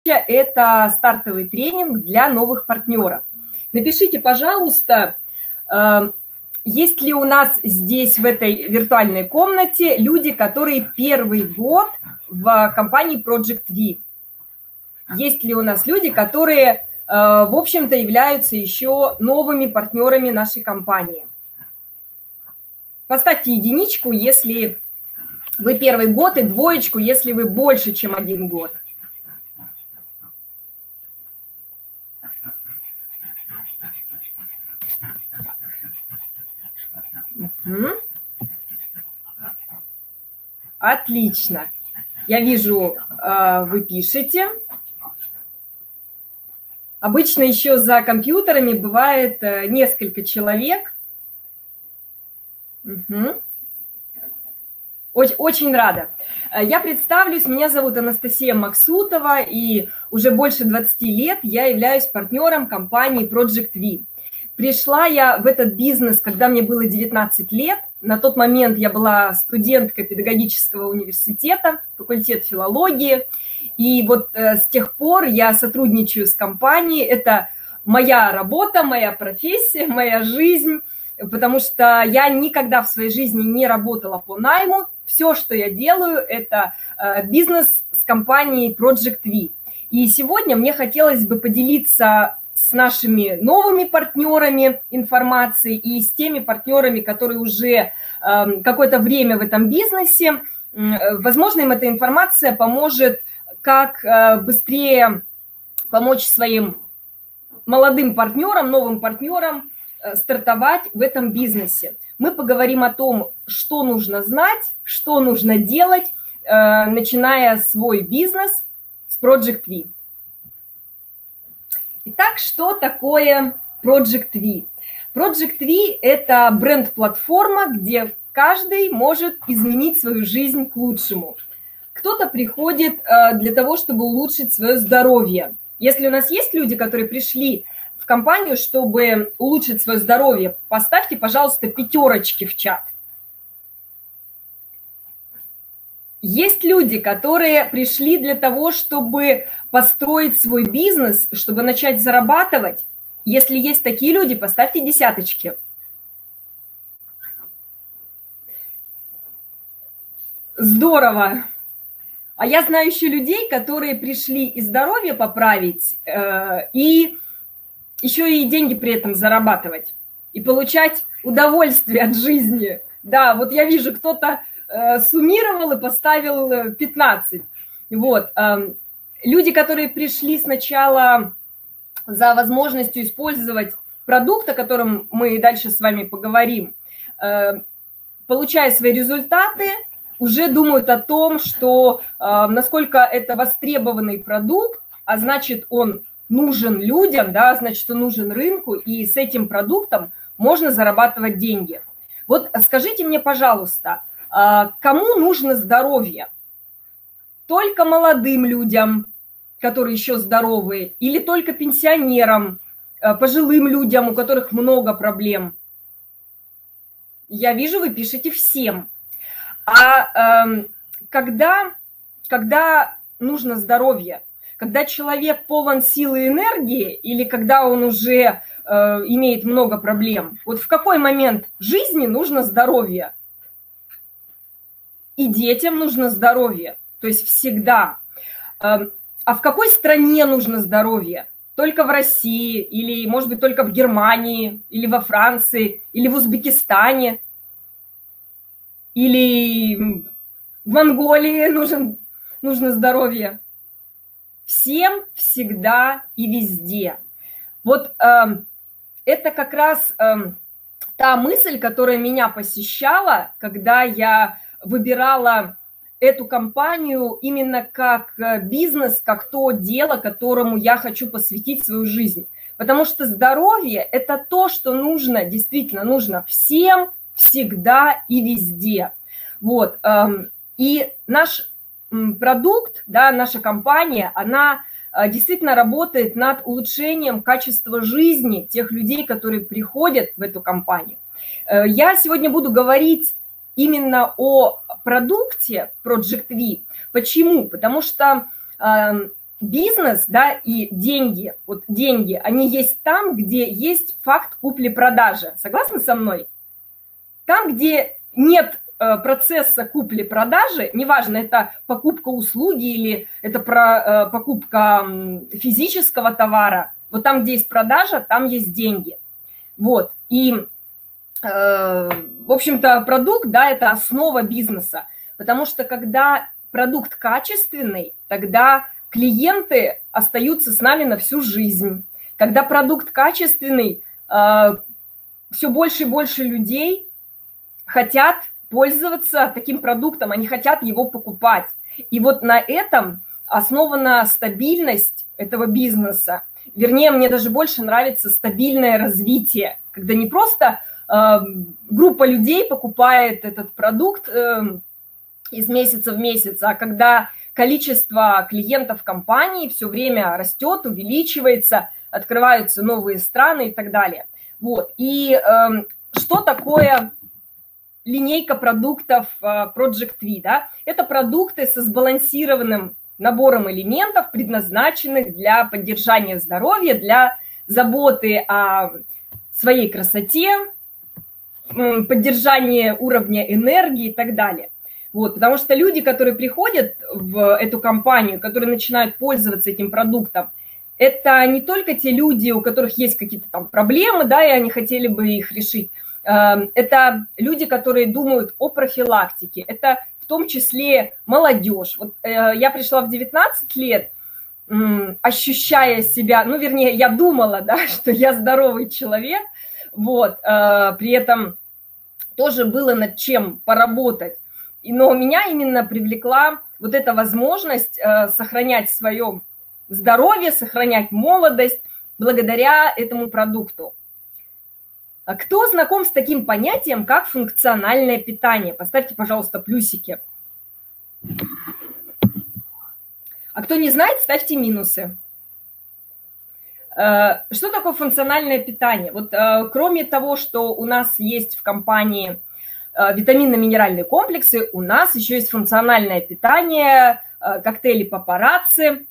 это стартовый тренинг для новых партнеров. Напишите, пожалуйста, есть ли у нас здесь, в этой виртуальной комнате, люди, которые первый год в компании Project V? Есть ли у нас люди, которые, в общем-то, являются еще новыми партнерами нашей компании? Поставьте единичку, если вы первый год, и двоечку, если вы больше, чем 1 год. Отлично. Я вижу, вы пишете. Обычно еще за компьютерами бывает несколько человек. Очень рада. Я представлюсь, меня зовут Анастасия Максутова, и уже больше 20 лет я являюсь партнером компании Project V. Пришла я в этот бизнес, когда мне было 19 лет. На тот момент я была студенткой педагогического университета, факультет филологии. И вот с тех пор я сотрудничаю с компанией. Это моя работа, моя профессия, моя жизнь, потому что я никогда в своей жизни не работала по найму. Все, что я делаю, это бизнес с компанией Project V. И сегодня мне хотелось бы поделиться с нашими новыми партнерами информацией и с теми партнерами, которые уже какое-то время в этом бизнесе. Возможно, им эта информация поможет, как быстрее помочь своим молодым партнерам, новым партнерам стартовать в этом бизнесе. Мы поговорим о том, что нужно знать, что нужно делать, начиная свой бизнес с Project V. Итак, что такое Project V? Project V – это бренд-платформа, где каждый может изменить свою жизнь к лучшему. Кто-то приходит для того, чтобы улучшить свое здоровье. Если у нас есть люди, которые пришли в компанию, чтобы улучшить свое здоровье, поставьте, пожалуйста, 5 в чат. Есть люди, которые пришли для того, чтобы построить свой бизнес, чтобы начать зарабатывать. Если есть такие люди, поставьте 10. Здорово. А я знаю еще людей, которые пришли и здоровье поправить, и еще и деньги при этом зарабатывать, и получать удовольствие от жизни. Да, вот я вижу, кто-то суммировал и поставил 15. Вот. Люди, которые пришли сначала за возможностью использовать продукт, о котором мы дальше с вами поговорим, получая свои результаты, уже думают о том, что насколько это востребованный продукт, а значит, он нужен людям, да, значит, он нужен рынку, и с этим продуктом можно зарабатывать деньги. Вот скажите мне, пожалуйста, кому нужно здоровье? Только молодым людям, которые еще здоровые, или только пенсионерам, пожилым людям, у которых много проблем? Я вижу, вы пишете всем. А когда нужно здоровье? Когда человек полон силы и энергии, или когда он уже имеет много проблем? Вот в какой момент жизни нужно здоровье? И детям нужно здоровье, то есть всегда. А в какой стране нужно здоровье? Только в России, или, может быть, только в Германии, или во Франции, или в Узбекистане, или в Монголии нужно здоровье? Всем, всегда и везде. Вот это как раз та мысль, которая меня посещала, когда я выбирала эту компанию именно как бизнес, как то дело, которому я хочу посвятить свою жизнь. Потому что здоровье – это то, что нужно, действительно нужно всем, всегда и везде. Вот. И наш продукт, да, наша компания, она действительно работает над улучшением качества жизни тех людей, которые приходят в эту компанию. Я сегодня буду говорить именно о продукте Project V. Почему? Потому что бизнес, да, и деньги, вот деньги, они есть там, где есть факт купли-продажи. Согласны со мной? Там, где нет процесса купли-продажи, неважно, это покупка услуги или это покупка физического товара, вот там, где есть продажа, там есть деньги. Вот, и, в общем-то, продукт, да, это основа бизнеса, потому что когда продукт качественный, тогда клиенты остаются с нами на всю жизнь. Когда продукт качественный, все больше и больше людей хотят пользоваться таким продуктом, они хотят его покупать. И вот на этом основана стабильность этого бизнеса. Вернее, мне даже больше нравится стабильное развитие, когда не просто группа людей покупает этот продукт из месяца в месяц, а когда количество клиентов компании все время растет, увеличивается, открываются новые страны и так далее. Вот. И что такое линейка продуктов Project V? Да? Это продукты со сбалансированным набором элементов, предназначенных для поддержания здоровья, для заботы о своей красоте, поддержания уровня энергии и так далее. Вот, потому что люди, которые приходят в эту компанию, которые начинают пользоваться этим продуктом, это не только те люди, у которых есть какие-то там проблемы, да, и они хотели бы их решить. Это люди, которые думают о профилактике. Это в том числе молодежь. Вот я пришла в 19 лет, ощущая себя, ну, вернее, я думала, да, что я здоровый человек, вот, при этом тоже было над чем поработать. Но меня именно привлекла вот эта возможность сохранять свое здоровье, сохранять молодость благодаря этому продукту. А кто знаком с таким понятием, как функциональное питание? Поставьте, пожалуйста, плюсики. А кто не знает, ставьте минусы. Что такое функциональное питание? Вот кроме того, что у нас есть в компании витаминно-минеральные комплексы, у нас еще есть функциональное питание, коктейли папарацци.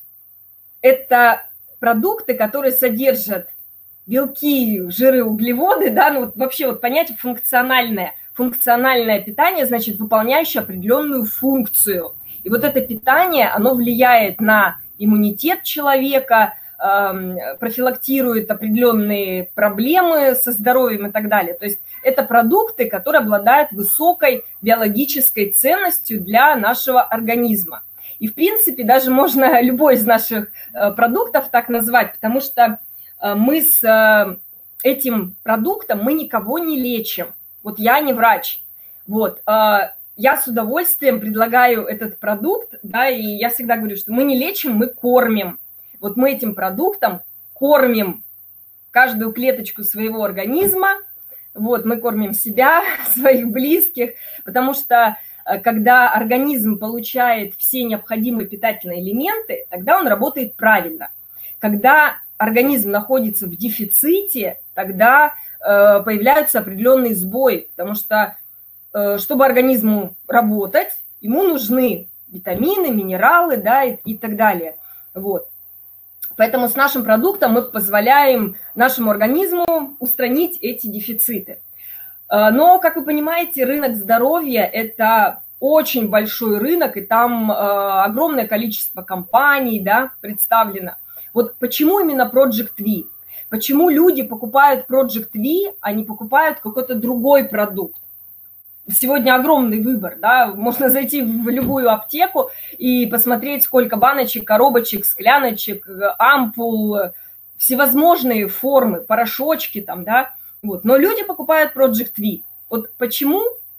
Это продукты, которые содержат белки, жиры, углеводы, да, ну вот вообще вот понятие функциональное. Функциональное питание, значит, выполняющее определенную функцию. И вот это питание, оно влияет на иммунитет человека, профилактирует определенные проблемы со здоровьем и так далее. То есть это продукты, которые обладают высокой биологической ценностью для нашего организма. И, в принципе, даже можно любой из наших продуктов так назвать, потому что мы с этим продуктом мы никого не лечим. Вот я не врач. Вот. Я с удовольствием предлагаю этот продукт, да, и я всегда говорю, что мы не лечим, мы кормим. Вот мы этим продуктом кормим каждую клеточку своего организма, вот, мы кормим себя, своих близких, потому что когда организм получает все необходимые питательные элементы, тогда он работает правильно. Когда организм находится в дефиците, тогда появляются определенные сбои, потому что, чтобы организму работать, ему нужны витамины, минералы, да, и так далее. Вот. Поэтому с нашим продуктом мы позволяем нашему организму устранить эти дефициты. Но, как вы понимаете, рынок здоровья – это очень большой рынок, и там огромное количество компаний, да, представлено. Вот почему именно Project V? Почему люди покупают Project V, а не покупают какой-то другой продукт? Сегодня огромный выбор, да, можно зайти в любую аптеку и посмотреть, сколько баночек, коробочек, скляночек, ампул, всевозможные формы, порошочки там, да, вот. Но люди покупают Project V. Вот почему?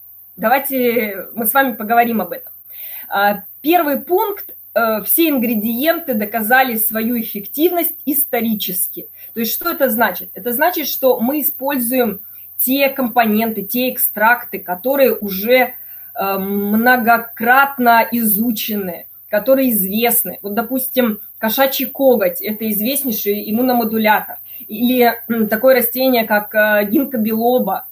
Давайте мы с вами поговорим об этом. Первый пункт. Все ингредиенты доказали свою эффективность исторически. То есть что это значит? Это значит, что мы используем те компоненты, те экстракты, которые уже многократно изучены, которые известны. Вот, допустим, кошачий коготь – это известнейший иммуномодулятор. Или такое растение, как гинка билоба.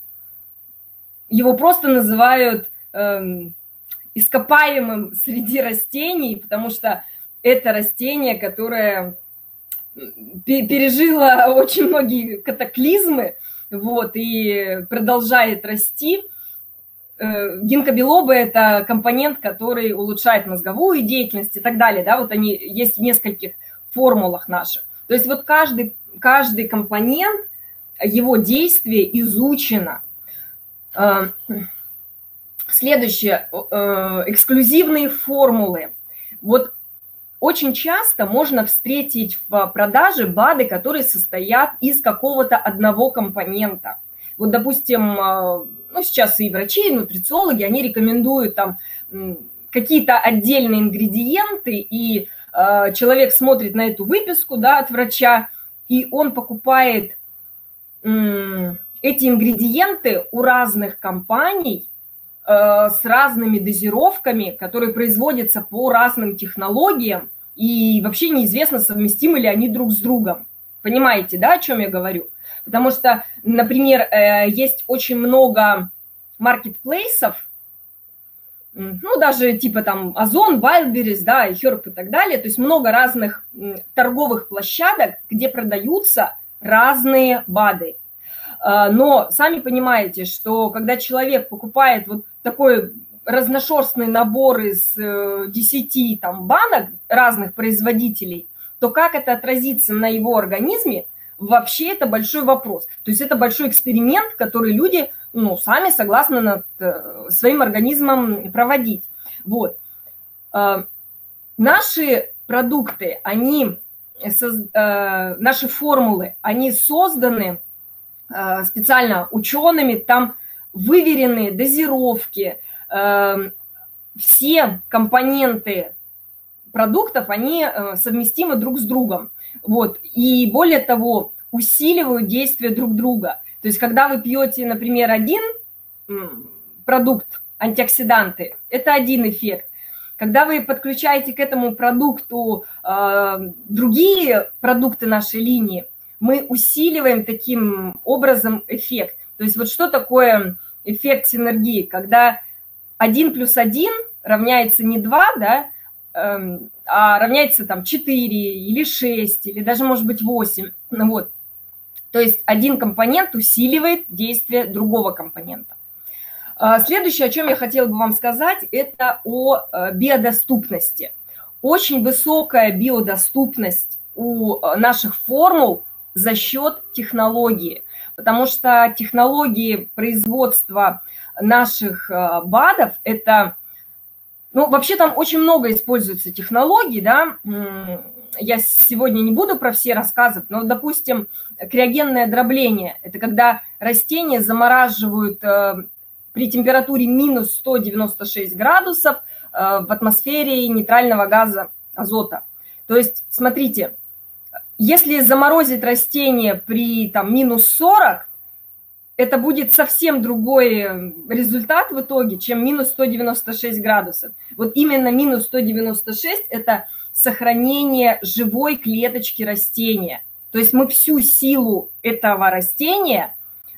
Его просто называют ископаемым среди растений, потому что это растение, которое пережило очень многие катаклизмы, вот, и продолжает расти. Гинкобилоба – это компонент, который улучшает мозговую деятельность и так далее, да, вот они есть в нескольких формулах наших. То есть вот каждый компонент, его действие изучено. Следующее, эксклюзивные формулы. Вот очень часто можно встретить в продаже БАДы, которые состоят из какого-то одного компонента. Вот, допустим, ну, сейчас и врачи, и нутрициологи, они рекомендуют там какие-то отдельные ингредиенты, и человек смотрит на эту выписку, да, от врача, и он покупает эти ингредиенты у разных компаний с разными дозировками, которые производятся по разным технологиям, и вообще неизвестно, совместимы ли они друг с другом. Понимаете, да, о чем я говорю? Потому что, например, есть очень много маркетплейсов, ну, даже типа там Озон, Wildberries, да, и Herb и так далее, то есть много разных торговых площадок, где продаются разные БАДы. Но сами понимаете, что когда человек покупает вот такой разношерстный набор из 10 там, банок разных производителей, то как это отразится на его организме, вообще это большой вопрос. То есть это большой эксперимент, который люди, ну, сами согласны над своим организмом проводить. Вот. Наши продукты, наши формулы, они созданы специально учеными, там выверены дозировки, все компоненты продуктов, они совместимы друг с другом. Вот. И более того, усиливают действие друг друга. То есть, когда вы пьете, например, один продукт, антиоксиданты, это один эффект. Когда вы подключаете к этому продукту другие продукты нашей линии, мы усиливаем таким образом эффект. То есть вот что такое эффект синергии? Когда 1 плюс 1 равняется не 2, да, а равняется там 4 или 6, или даже может быть 8. Ну, вот. То есть один компонент усиливает действие другого компонента. Следующее, о чем я хотела бы вам сказать, это о биодоступности. Очень высокая биодоступность у наших формул за счет технологии, потому что технологии производства наших БАДов – это, ну, вообще там очень много используется технологий, да, я сегодня не буду про все рассказывать, но, допустим, криогенное дробление – это когда растения замораживают при температуре минус 196 градусов в атмосфере нейтрального газа азота. То есть, смотрите, если заморозить растение при там, минус 40, это будет совсем другой результат в итоге, чем минус 196 градусов. Вот именно минус 196 – это сохранение живой клеточки растения. То есть мы всю силу этого растения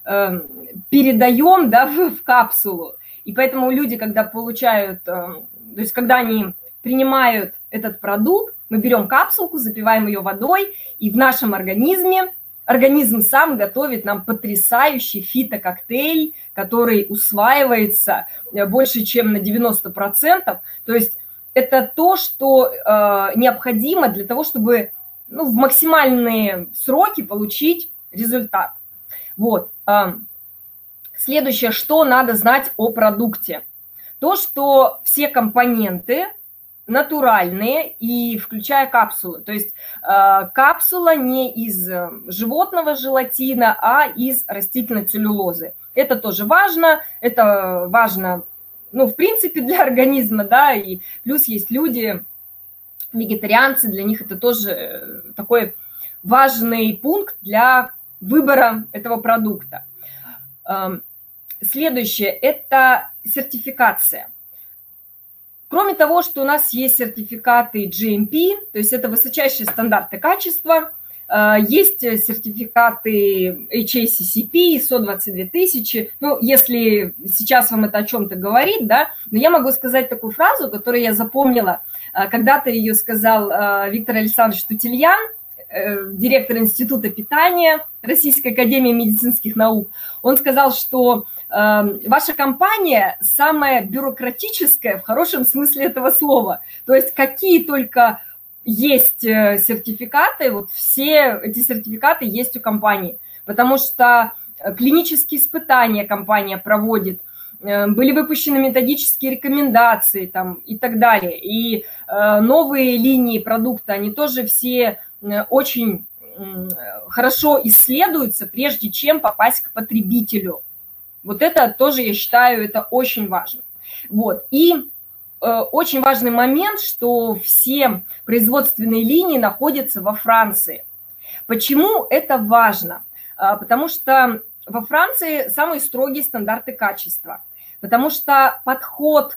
передаем, да, в капсулу. И поэтому люди, когда получают, то есть когда они принимают этот продукт, мы берем капсулку, запиваем ее водой, и в нашем организме организм сам готовит нам потрясающий фитококтейль, который усваивается больше, чем на 90%. То есть это то, что необходимо для того, чтобы, ну, в максимальные сроки получить результат. Вот. Следующее, что надо знать о продукте. То, что все компоненты натуральные, и включая капсулы. То есть капсула не из животного желатина, а из растительной целлюлозы. Это тоже важно. Это важно, ну, в принципе, для организма, да, и плюс есть люди, вегетарианцы, для них это тоже такой важный пункт для выбора этого продукта. Следующее – это сертификация. Кроме того, что у нас есть сертификаты GMP, то есть это высочайшие стандарты качества, Есть сертификаты HACCP, ISO 22000. Ну, если сейчас вам это о чем-то говорит, да, но я могу сказать такую фразу, которую я запомнила. Когда-то ее сказал Виктор Александрович Тутельян, директор Института питания Российской академии медицинских наук. Он сказал, что ваша компания самая бюрократическая в хорошем смысле этого слова. То есть какие только есть сертификаты, вот все эти сертификаты есть у компании, потому что клинические испытания компания проводит, были выпущены методические рекомендации там, и так далее. И новые линии продукта, они тоже все очень хорошо исследуются, прежде чем попасть к потребителю. Вот это тоже, я считаю, это очень важно. Вот. И очень важный момент, что все производственные линии находятся во Франции. Почему это важно? Потому что во Франции самые строгие стандарты качества. Потому что подход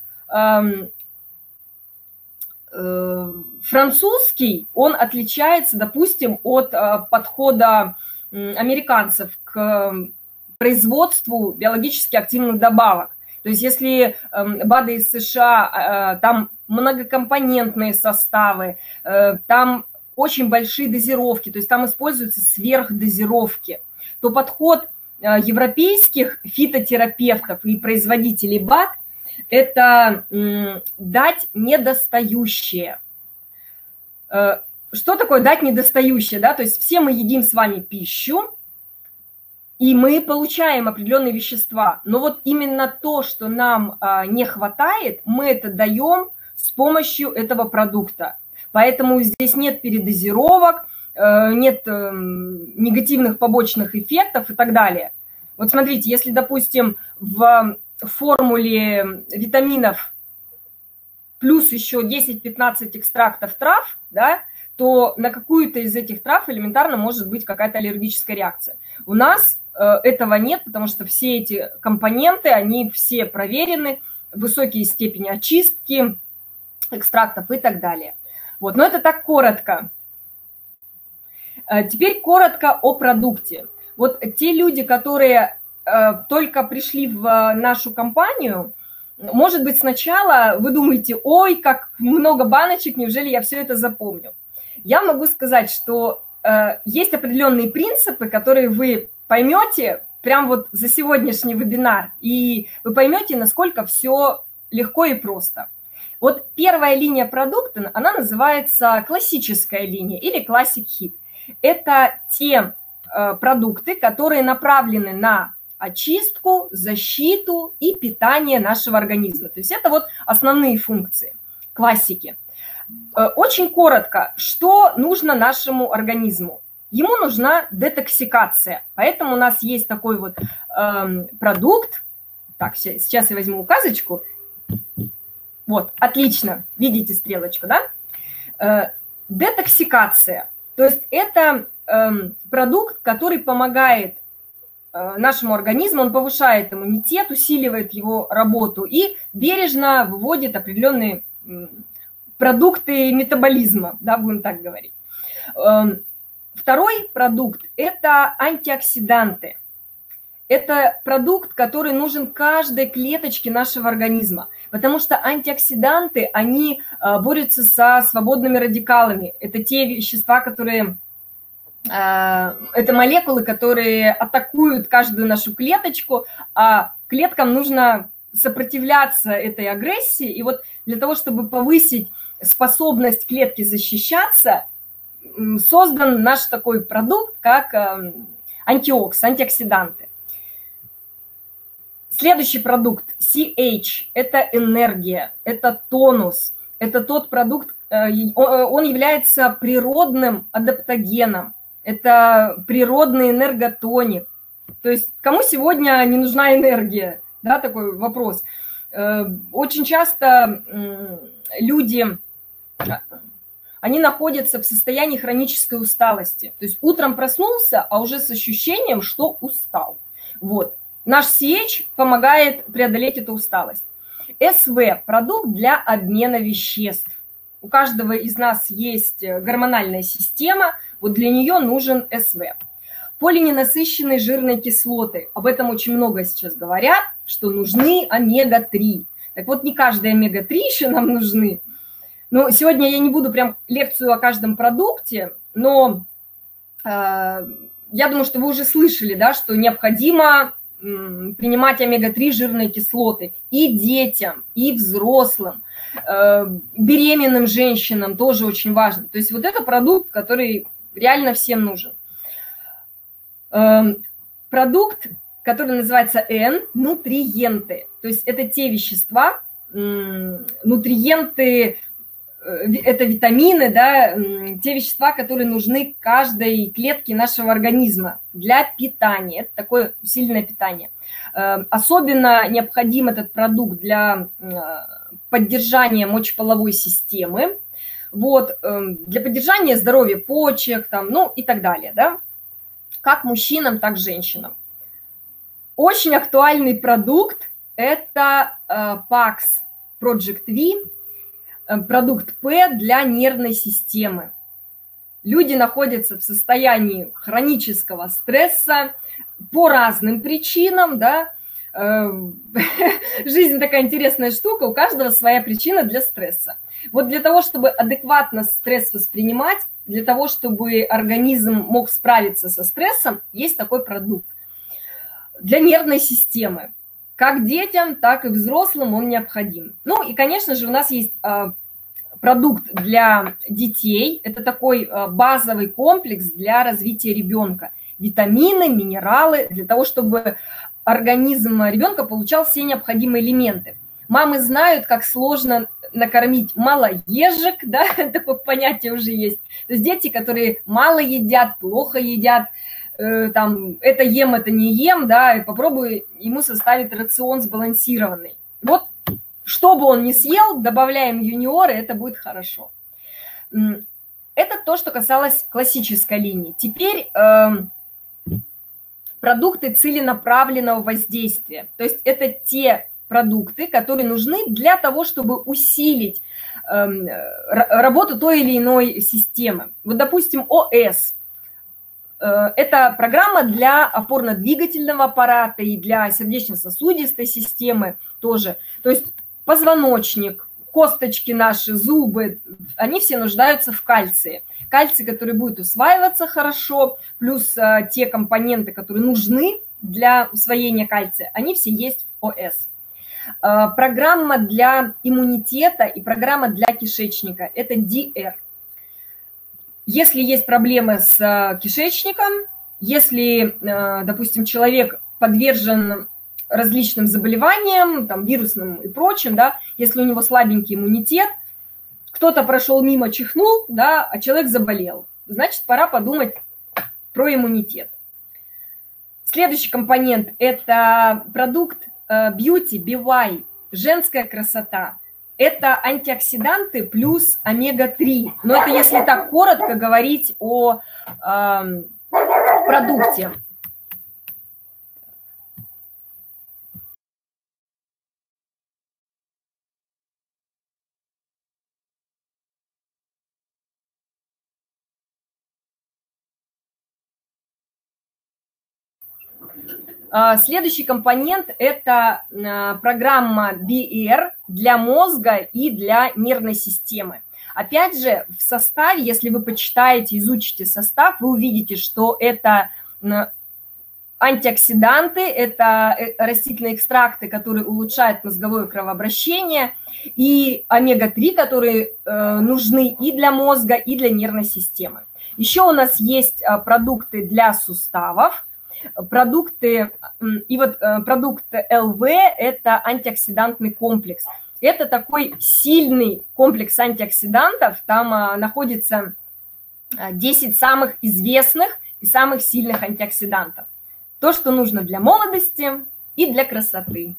французский, он отличается, допустим, от подхода американцев к производству биологически активных добавок. То есть если БАДы из США, там многокомпонентные составы, там очень большие дозировки, то есть там используются сверхдозировки, то подход европейских фитотерапевтов и производителей БАД – это дать недостающее. Что такое дать недостающее? Да? То есть все мы едим с вами пищу, и мы получаем определенные вещества. Но вот именно то, что нам не хватает, мы это даем с помощью этого продукта. Поэтому здесь нет передозировок, нет негативных побочных эффектов и так далее. Вот смотрите, если, допустим, в формуле витаминов плюс еще 10-15 экстрактов трав, да, то на какую-то из этих трав элементарно может быть какая-то аллергическая реакция. У нас этого нет, потому что все эти компоненты, они все проверены, высокие степени очистки экстрактов и так далее. Вот, но это так коротко. Теперь коротко о продукте. Вот те люди, которые только пришли в нашу компанию, может быть, сначала вы думаете, ой, как много баночек, неужели я все это запомню? Я могу сказать, что есть определенные принципы, которые вы поймете прям вот за сегодняшний вебинар, и вы поймете, насколько все легко и просто. Вот первая линия продукта, она называется классическая линия или Classic Hit. Это те продукты, которые направлены на очистку, защиту и питание нашего организма. То есть это вот основные функции классики. Очень коротко, что нужно нашему организму? Ему нужна детоксикация. Поэтому у нас есть такой вот продукт. Так, сейчас я возьму указочку. Вот, отлично. Видите стрелочку, да? Детоксикация. То есть это продукт, который помогает нашему организму, он повышает иммунитет, усиливает его работу и бережно выводит определенные продукты метаболизма, да, будем так говорить. Второй продукт – это антиоксиданты. Это продукт, который нужен каждой клеточке нашего организма, потому что антиоксиданты, они борются со свободными радикалами. Это те вещества, которые… Это молекулы, которые атакуют каждую нашу клеточку, а клеткам нужно сопротивляться этой агрессии. И вот для того, чтобы повысить способность клетки защищаться, создан наш такой продукт, как антиоксиданты. Следующий продукт CH – это энергия, это тонус, это тот продукт, он является природным адаптогеном, это природный энерготоник. То есть кому сегодня не нужна энергия? Да, такой вопрос. Очень часто люди, они находятся в состоянии хронической усталости. То есть утром проснулся, а уже с ощущением, что устал. Вот. Наш CH помогает преодолеть эту усталость. СВ – продукт для обмена веществ. у каждого из нас есть гормональная система, вот для нее нужен СВ. Полиненасыщенные жирные кислоты, об этом очень много сейчас говорят, что нужны омега-3. Так вот, не каждые омега-3 еще нам нужны. Но сегодня я не буду прям лекцию о каждом продукте, но я думаю, что вы уже слышали, да, что необходимо принимать омега-3 жирные кислоты и детям, и взрослым, беременным женщинам тоже очень важно. То есть вот это продукт, который реально всем нужен. Продукт, который называется N, нутриенты. То есть это те вещества, нутриенты, это витамины, да, те вещества, которые нужны каждой клетке нашего организма для питания. Это такое усиленное питание. Особенно необходим этот продукт для поддержания мочеполовой системы, вот, для поддержания здоровья почек, там, ну и так далее, да, как мужчинам, так и женщинам. Очень актуальный продукт – это PAX Project V, продукт П для нервной системы. Люди находятся в состоянии хронического стресса по разным причинам, да. Жизнь такая интересная штука, у каждого своя причина для стресса. Вот для того, чтобы адекватно стресс воспринимать, для того, чтобы организм мог справиться со стрессом, есть такой продукт. Для нервной системы. Как детям, так и взрослым он необходим. Ну и, конечно же, у нас есть продукт для детей. Это такой базовый комплекс для развития ребенка. Витамины, минералы, для того, чтобы организм ребенка получал все необходимые элементы. Мамы знают, как сложно накормить малоежек, да, такое понятие уже есть. То есть дети, которые мало едят, плохо едят, там, это ем, это не ем, да, и попробую ему составить рацион сбалансированный. Вот, что бы он ни съел, добавляем юниоры, это будет хорошо. Это то, что касалось классической линии. Теперь продукты целенаправленного воздействия. То есть это те продукты, которые нужны для того, чтобы усилить работу той или иной системы. Вот, допустим, ОС. Это программа для опорно-двигательного аппарата и для сердечно-сосудистой системы тоже. То есть позвоночник, косточки наши, зубы, они все нуждаются в кальции. Кальций, который будет усваиваться хорошо, плюс те компоненты, которые нужны для усвоения кальция, они все есть в ОС. Программа для иммунитета и программа для кишечника – это DR. Если есть проблемы с кишечником, если, допустим, человек подвержен различным заболеваниям, там, вирусным и прочим, да, если у него слабенький иммунитет, кто-то прошел мимо, чихнул, да, а человек заболел, значит, пора подумать про иммунитет. Следующий компонент – это продукт Beauty, BY, женская красота. Это антиоксиданты плюс омега-3. Но это если так коротко говорить о продукте. Следующий компонент – это программа BR для мозга и для нервной системы. Опять же, в составе, если вы почитаете, изучите состав, вы увидите, что это антиоксиданты, это растительные экстракты, которые улучшают мозговое кровообращение, и омега-3, которые нужны и для мозга, и для нервной системы. Еще у нас есть продукты для суставов. Продукты, и вот продукт ЛВ – это антиоксидантный комплекс. Это такой сильный комплекс антиоксидантов, там находится 10 самых известных и самых сильных антиоксидантов. То, что нужно для молодости и для красоты.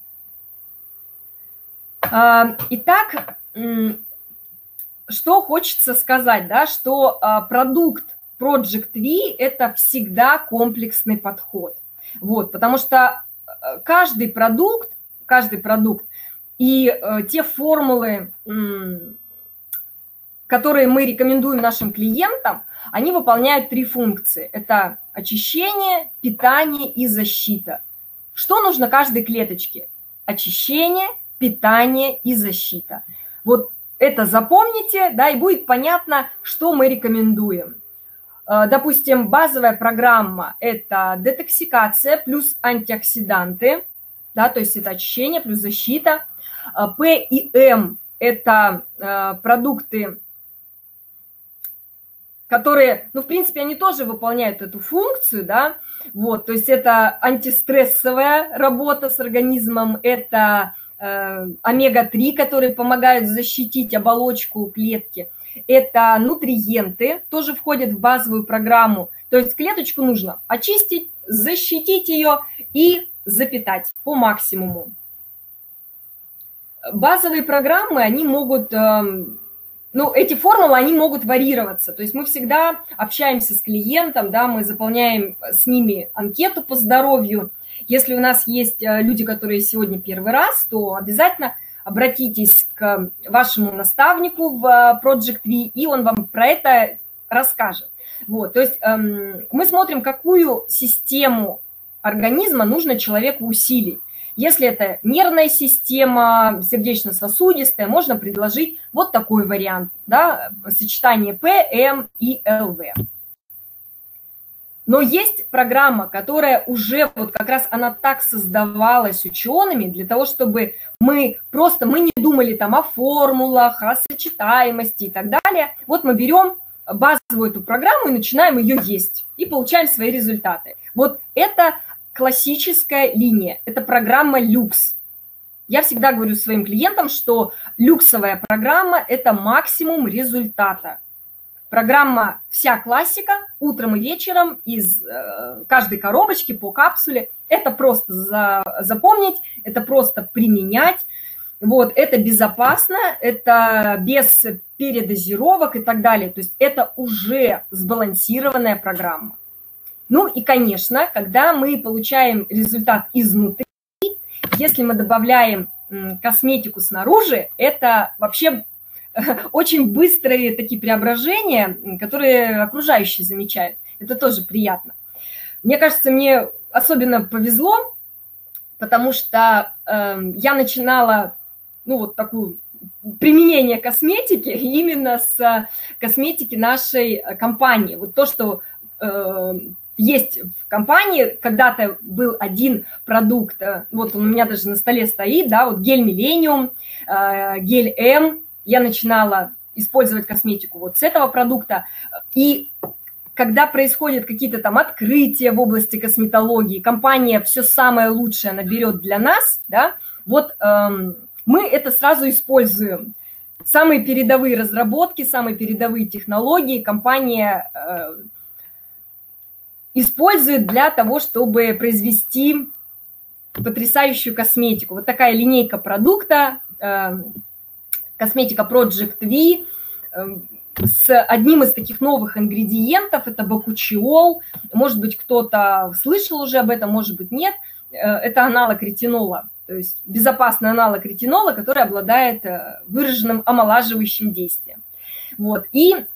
Итак, что хочется сказать, да, что продукт Project V – это всегда комплексный подход. Вот, потому что каждый продукт и те формулы которые мы рекомендуем нашим клиентам, они выполняют 3 функции. Это очищение, питание и защита. Что нужно каждой клеточке? Очищение, питание и защита. Вот это запомните, да, и будет понятно, что мы рекомендуем. Допустим, базовая программа – это детоксикация плюс антиоксиданты, да, то есть это очищение плюс защита. П и М – это продукты, которые, ну, в принципе, они тоже выполняют эту функцию, да, вот, то есть это антистрессовая работа с организмом, это омега-3, которые помогают защитить оболочку клетки, это нутриенты, тоже входят в базовую программу, то есть клеточку нужно очистить, защитить ее и запитать по максимуму. Базовые программы, они могут... Ну, эти формулы, они могут варьироваться. То есть мы всегда общаемся с клиентом, да, мы заполняем с ними анкету по здоровью. Если у нас есть люди, которые сегодня первый раз, то обязательно обратитесь к вашему наставнику в Project V, и он вам про это расскажет. Вот, то есть мы смотрим, какую систему организма нужно человеку усилить. Если это нервная система, сердечно-сосудистая, можно предложить вот такой вариант, да, сочетание П, М и ЛВ. Но есть программа, которая уже, вот как раз она так создавалась учеными, для того, чтобы мы не думали там о формулах, о сочетаемости и так далее. Вот мы берем базовую эту программу и начинаем ее есть, и получаем свои результаты. Вот это классическая линия, это программа люкс. Я всегда говорю своим клиентам, что люксовая программа – это максимум результата. Программа вся классика, утром и вечером из каждой коробочки по капсуле. Это просто запомнить, это просто применять. Вот, это безопасно, это без передозировок и так далее. То есть это уже сбалансированная программа. Ну и, конечно, когда мы получаем результат изнутри, если мы добавляем косметику снаружи, это вообще очень быстрые такие преображения, которые окружающие замечают. Это тоже приятно. Мне кажется, мне особенно повезло, потому что я начинала, ну, вот такую применение косметики именно с косметики нашей компании. Вот то, что есть в компании, когда-то был один продукт, вот он у меня даже на столе стоит, да, вот гель Millennium, гель М. Я начинала использовать косметику вот с этого продукта. И когда происходят какие-то там открытия в области косметологии, компания все самое лучшее она берет для нас, да, вот мы это сразу используем. Самые передовые разработки, самые передовые технологии компания использует для того, чтобы произвести потрясающую косметику. Вот такая линейка продукта, косметика Project V, с одним из таких новых ингредиентов, это бакучиол. Может быть, кто-то слышал уже об этом, может быть, нет. Это аналог ретинола, то есть безопасный аналог ретинола, который обладает выраженным омолаживающим действием. Вот, и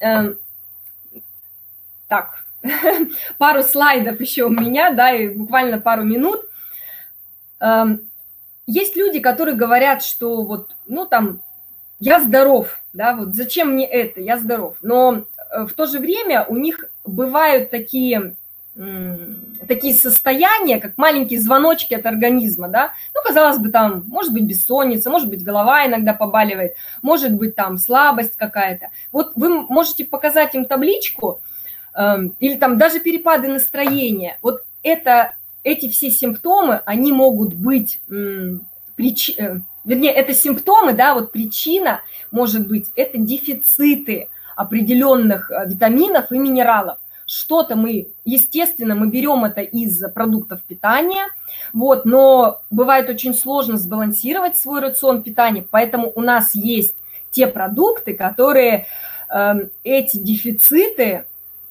так, пару слайдов еще у меня, да, и буквально пару минут. Есть люди, которые говорят, что вот, ну, там, я здоров, да, вот зачем мне это, я здоров. Но в то же время у них бывают такие состояния, как маленькие звоночки от организма, да. Ну, казалось бы, там, может быть, бессонница, может быть, голова иногда побаливает, может быть, там, слабость какая-то. Вот вы можете показать им табличку, или там даже перепады настроения. Вот эти все симптомы, они могут быть, вернее, это симптомы, да, вот причина может быть, это дефициты определенных витаминов и минералов. Что-то мы, естественно, мы берем это из продуктов питания, вот, но бывает очень сложно сбалансировать свой рацион питания, поэтому у нас есть те продукты, которые эти дефициты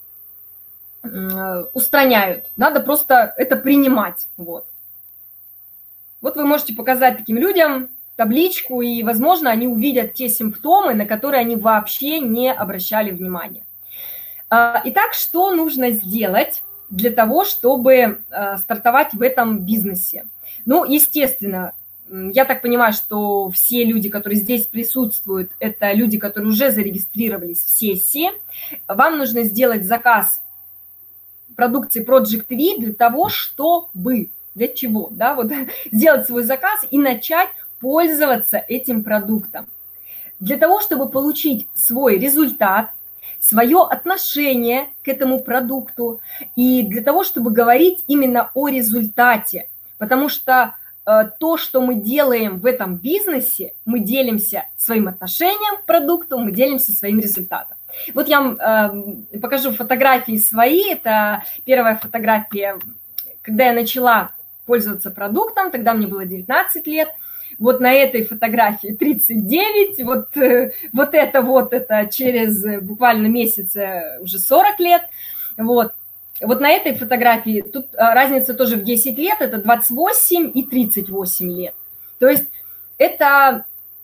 устраняют. Надо просто это принимать. Вот. Вот вы можете показать таким людям табличку, и, возможно, они увидят те симптомы, на которые они вообще не обращали внимания. Итак, что нужно сделать для того, чтобы стартовать в этом бизнесе? Ну, естественно, я так понимаю, что все люди, которые здесь присутствуют, это люди, которые уже зарегистрировались в сессии. Вам нужно сделать заказ продукции Project V для того, чтобы, для чего, да, вот сделать свой заказ и начать пользоваться этим продуктом. Для того, чтобы получить свой результат, свое отношение к этому продукту и для того, чтобы говорить именно о результате. Потому что то, что мы делаем в этом бизнесе, мы делимся своим отношением к продукту, мы делимся своим результатом. Вот я вам покажу фотографии свои. Это первая фотография, когда я начала пользоваться продуктом, тогда мне было 19 лет. Вот на этой фотографии 39, вот это через буквально месяц уже 40 лет. Вот на этой фотографии, тут разница тоже в 10 лет, это 28 и 38 лет. То есть это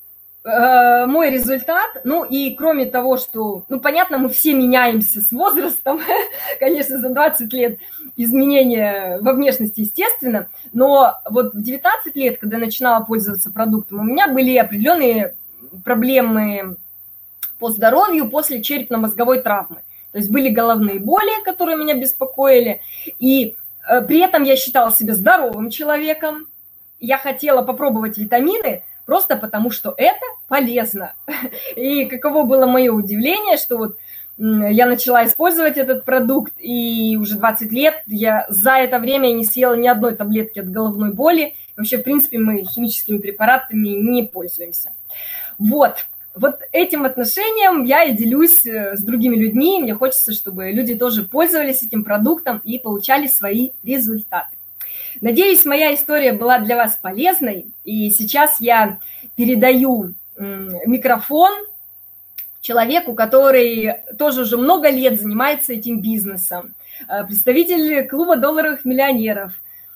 мой результат, ну и кроме того, что, ну понятно, мы все меняемся с возрастом, конечно, за 20 лет изменения во внешности, естественно, но вот в 19 лет, когда я начинала пользоваться продуктом, у меня были определенные проблемы по здоровью после черепно-мозговой травмы. То есть были головные боли, которые меня беспокоили, и при этом я считала себя здоровым человеком. Я хотела попробовать витамины просто потому, что это полезно. И каково было мое удивление, что вот я начала использовать этот продукт, и уже 20 лет я за это время не съела ни одной таблетки от головной боли. Вообще, в принципе, мы химическими препаратами не пользуемся. Вот этим отношением я и делюсь с другими людьми. Мне хочется, чтобы люди тоже пользовались этим продуктом и получали свои результаты. Надеюсь, моя история была для вас полезной. И сейчас я передаю микрофон человеку, который тоже уже много лет занимается этим бизнесом. Представитель клуба долларовых миллионеров,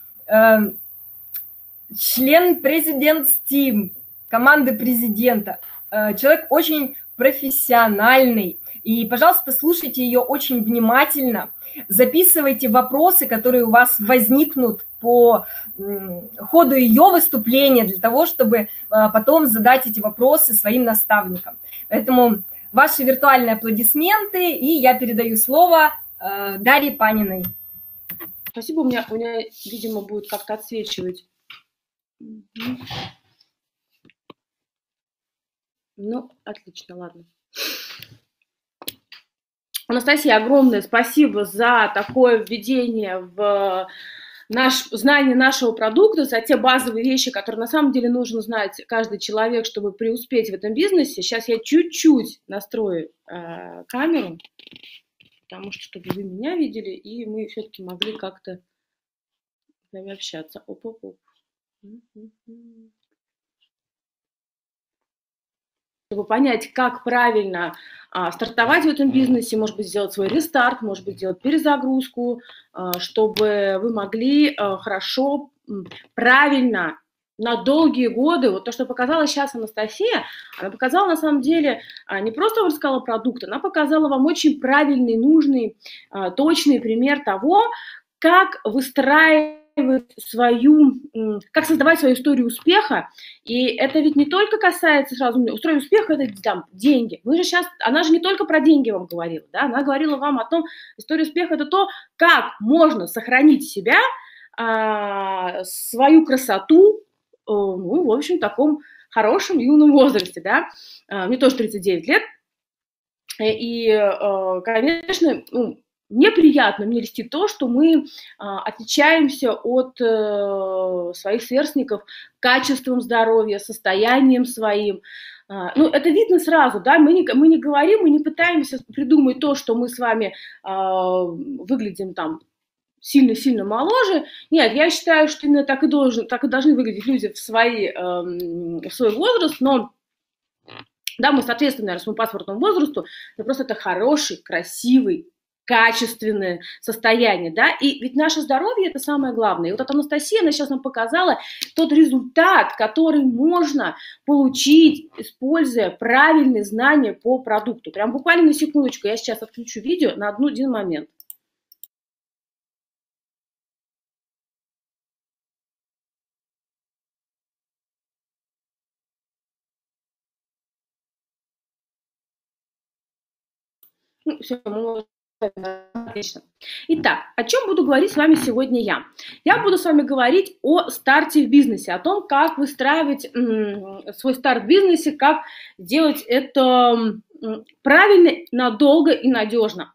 член президент Steam, команды президента. Человек очень профессиональный. И, пожалуйста, слушайте ее очень внимательно. Записывайте вопросы, которые у вас возникнут по ходу ее выступления, для того, чтобы потом задать эти вопросы своим наставникам. Поэтому ваши виртуальные аплодисменты, и я передаю слово Дарье Паниной. Спасибо, у меня, видимо, будет как-то отсвечивать. Ну, отлично, ладно. Анастасия, огромное спасибо за такое введение в знание нашего продукта, за те базовые вещи, которые на самом деле нужно знать каждый человек, чтобы преуспеть в этом бизнесе. Сейчас я чуть-чуть настрою камеру, потому что, чтобы вы меня видели, и мы все-таки могли как-то с вами общаться. Оп-оп-оп. Чтобы понять, как правильно стартовать в этом бизнесе, может быть, сделать свой рестарт, может быть, сделать перезагрузку, чтобы вы могли хорошо, правильно, на долгие годы, вот то, что показала сейчас Анастасия, она показала на самом деле, не просто вам рассказала продукт, она показала вам очень правильный, нужный, точный пример того, как выстраивать как создавать свою историю успеха. И это ведь не только касается сразу, история успеха, это там деньги. Вы же сейчас, она же не только про деньги вам говорила, да, она говорила вам о том, история успеха это то, как можно сохранить себя, свою красоту, ну, в общем, в таком хорошем юном возрасте, да. Мне тоже 39 лет, и, конечно, мне приятно, мне льстит то, что мы отличаемся от своих сверстников качеством здоровья, состоянием своим. Ну, это видно сразу, да, мы не говорим, мы не пытаемся придумать то, что мы с вами выглядим там сильно-сильно моложе. Нет, я считаю, что именно так и должны выглядеть люди в свой возраст, но да, мы соответствуем, наверное, своему паспортному возрасту, но просто это хороший, красивый, качественное состояние, да, и ведь наше здоровье – это самое главное. И вот эта Анастасия, она сейчас нам показала тот результат, который можно получить, используя правильные знания по продукту. Прям буквально на секундочку, я сейчас отключу видео на один момент. Ну, все, отлично. Итак, о чем буду говорить с вами сегодня я? Я буду с вами говорить о старте в бизнесе, о том, как выстраивать свой старт в бизнесе, как делать это правильно, надолго и надежно.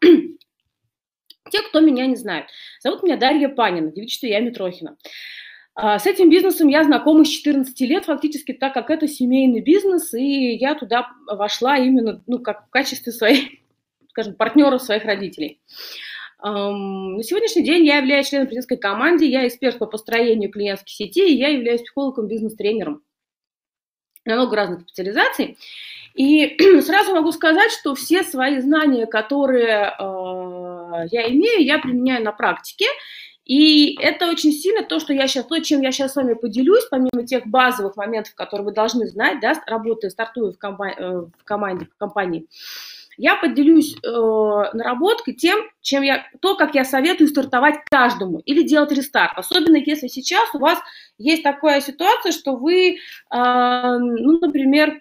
Те, кто меня не знает. Зовут меня Дарья Панина, девичество я Митрохина. С этим бизнесом я знакома с 14 лет, фактически, так как это семейный бизнес, и я туда вошла именно как в качестве своей, скажем, партнеров своих родителей. На сегодняшний день я являюсь членом президентской команды, я эксперт по построению клиентских сетей, и я являюсь психологом, бизнес-тренером на много разных специализаций. И сразу могу сказать, что все свои знания, которые я имею, я применяю на практике. И это очень сильно то, чем я сейчас с вами поделюсь, помимо тех базовых моментов, которые вы должны знать, да, стартуя в команде, в компании. Я поделюсь наработкой как я советую стартовать каждому или делать рестарт. Особенно если сейчас у вас есть такая ситуация, что вы, например,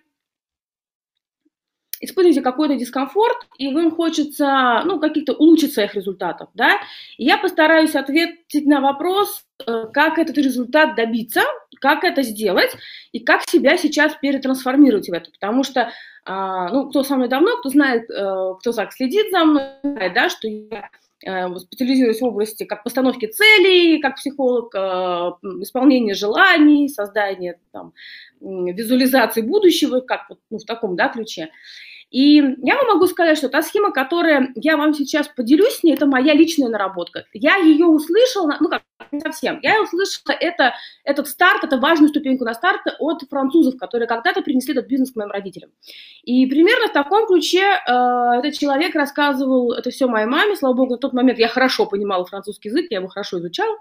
испытываете какой-то дискомфорт, и вам хочется, каких-то улучшить своих результатов, да, и я постараюсь ответить на вопрос, как этот результат добиться, как это сделать, и как себя сейчас перетрансформировать в это, потому что, кто со мной давно, кто знает, кто так следит за мной, знает, да, что я специализируюсь в области как постановки целей, как психолог, исполнения желаний, создания визуализации будущего, в таком, да, ключе. И я вам могу сказать, что та схема, которую я вам сейчас поделюсь с ней, это моя личная наработка. Я ее услышала, не совсем, я услышала этот старт, это важную ступеньку на старт от французов, которые когда-то принесли этот бизнес к моим родителям. И примерно в таком ключе этот человек рассказывал это все моей маме. Слава богу, на тот момент я хорошо понимала французский язык, я его хорошо изучала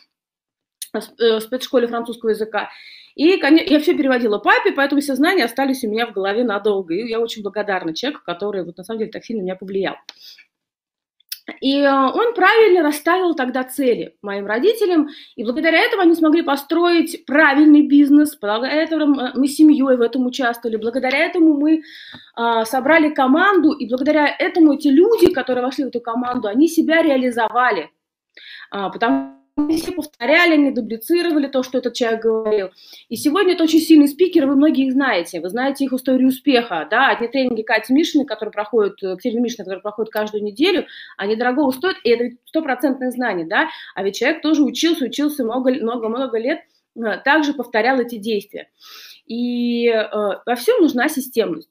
в спецшколе французского языка. И я все переводила папе, поэтому все знания остались у меня в голове надолго. И я очень благодарна человеку, который на самом деле так сильно меня повлиял. И он правильно расставил тогда цели моим родителям, и благодаря этому они смогли построить правильный бизнес, благодаря этому мы с семьей в этом участвовали, благодаря этому мы собрали команду, и благодаря этому эти люди, которые вошли в эту команду, они себя реализовали, потому что все повторяли, они дублицировали то, что этот человек говорил. И сегодня это очень сильный спикер, вы многие их знаете. Вы знаете их историю успеха. Да? Одни тренинги Кати Мишиной, которые проходят каждую неделю, они дорого стоят, и это стопроцентное знание. Да? А ведь человек тоже учился много-много лет, также повторял эти действия. И во всем нужна системность.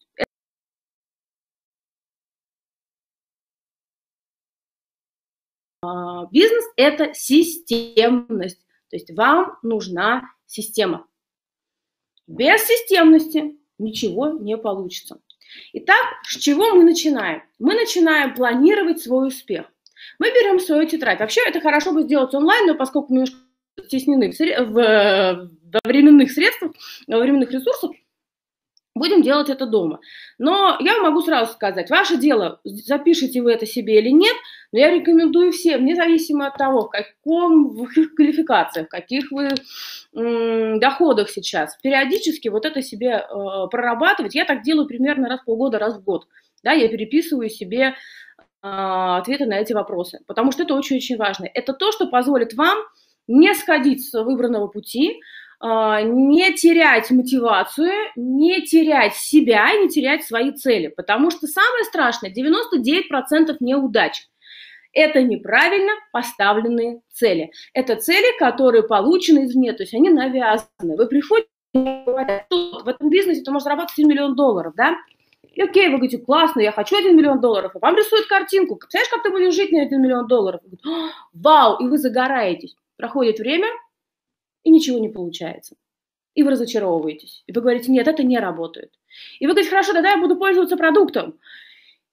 Бизнес – это системность, то есть вам нужна система. Без системности ничего не получится. Итак, с чего мы начинаем? Мы начинаем планировать свой успех. Мы берем свою тетрадь. Вообще это хорошо бы сделать онлайн, но поскольку мы немножко стеснены во временных средствах, во временных ресурсах, будем делать это дома. Но я могу сразу сказать, ваше дело, запишите вы это себе или нет, но я рекомендую всем, независимо от того, в каких квалификациях, в каких вы доходах сейчас, периодически вот это себе прорабатывать. Я так делаю примерно раз в полгода, раз в год. Да, я переписываю себе ответы на эти вопросы, потому что это очень-очень важно. Это то, что позволит вам не сходить с выбранного пути, не терять мотивацию, не терять себя и не терять свои цели. Потому что самое страшное, 99% неудач. Это неправильно поставленные цели. Это цели, которые получены извне, то есть они навязаны. Вы приходите и говорите, в этом бизнесе ты можешь зарабатывать $1 миллион, да? И окей, вы говорите, классно, я хочу $1 миллион. А вам рисуют картинку. Представляешь, как ты будешь жить на $1 миллион? Вау, и вы загораетесь. Проходит время, и ничего не получается. И вы разочаровываетесь. И вы говорите, нет, это не работает. И вы говорите, хорошо, тогда я буду пользоваться продуктом.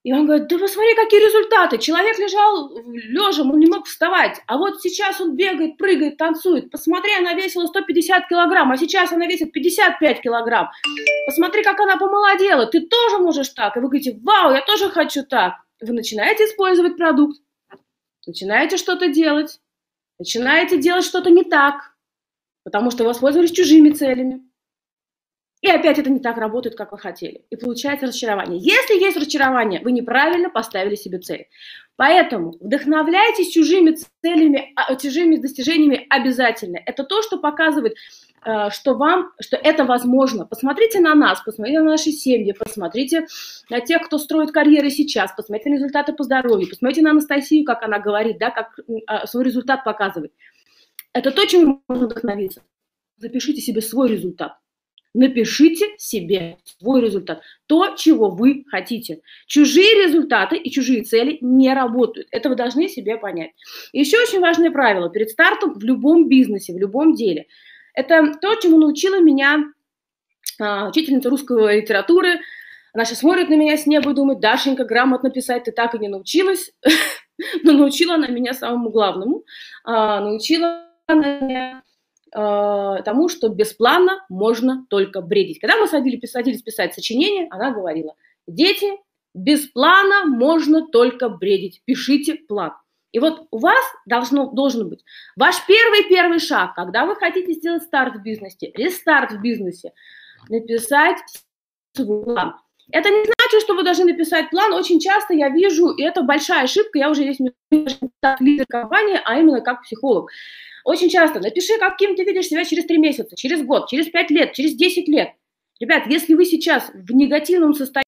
И он говорит, да посмотри, какие результаты. Человек лежал лежа, он не мог вставать. А вот сейчас он бегает, прыгает, танцует. Посмотри, она весила 150 килограмм, а сейчас она весит 55 килограмм. Посмотри, как она помолодела. Ты тоже можешь так. И вы говорите, вау, я тоже хочу так. Вы начинаете использовать продукт, начинаете что-то делать, начинаете делать что-то не так, потому что воспользовались чужими целями. И опять это не так работает, как вы хотели. И получается разочарование. Если есть разочарование, вы неправильно поставили себе цель. Поэтому вдохновляйтесь чужими целями, чужими достижениями обязательно. Это то, что показывает, что это возможно. Посмотрите на нас, посмотрите на наши семьи, посмотрите на тех, кто строит карьеры сейчас, посмотрите на результаты по здоровью, посмотрите на Анастасию, как она говорит, да, как свой результат показывает. Это то, чем можно вдохновиться. Запишите себе свой результат. Напишите себе свой результат, то, чего вы хотите. Чужие результаты и чужие цели не работают. Это вы должны себе понять. И еще очень важное правило перед стартом в любом бизнесе, в любом деле. Это то, чему научила меня учительница русской литературы. Она сейчас смотрит на меня с неба и думает, Дашенька, грамотно писать ты так и не научилась. Но научила она меня самому главному. Научила она меня тому, что без плана можно только бредить. Когда мы садились писать сочинение, она говорила, дети, без плана можно только бредить, пишите план. И вот у вас должен быть ваш первый шаг, когда вы хотите сделать старт в бизнесе, рестарт в бизнесе, написать свой план. Это не значит, что вы должны написать план. Очень часто я вижу, и это большая ошибка, я уже здесь не как лидер компании, а именно как психолог. Очень часто напиши, каким ты видишь себя через 3 месяца, через год, через 5 лет, через 10 лет. Ребят, если вы сейчас в негативном состоянии,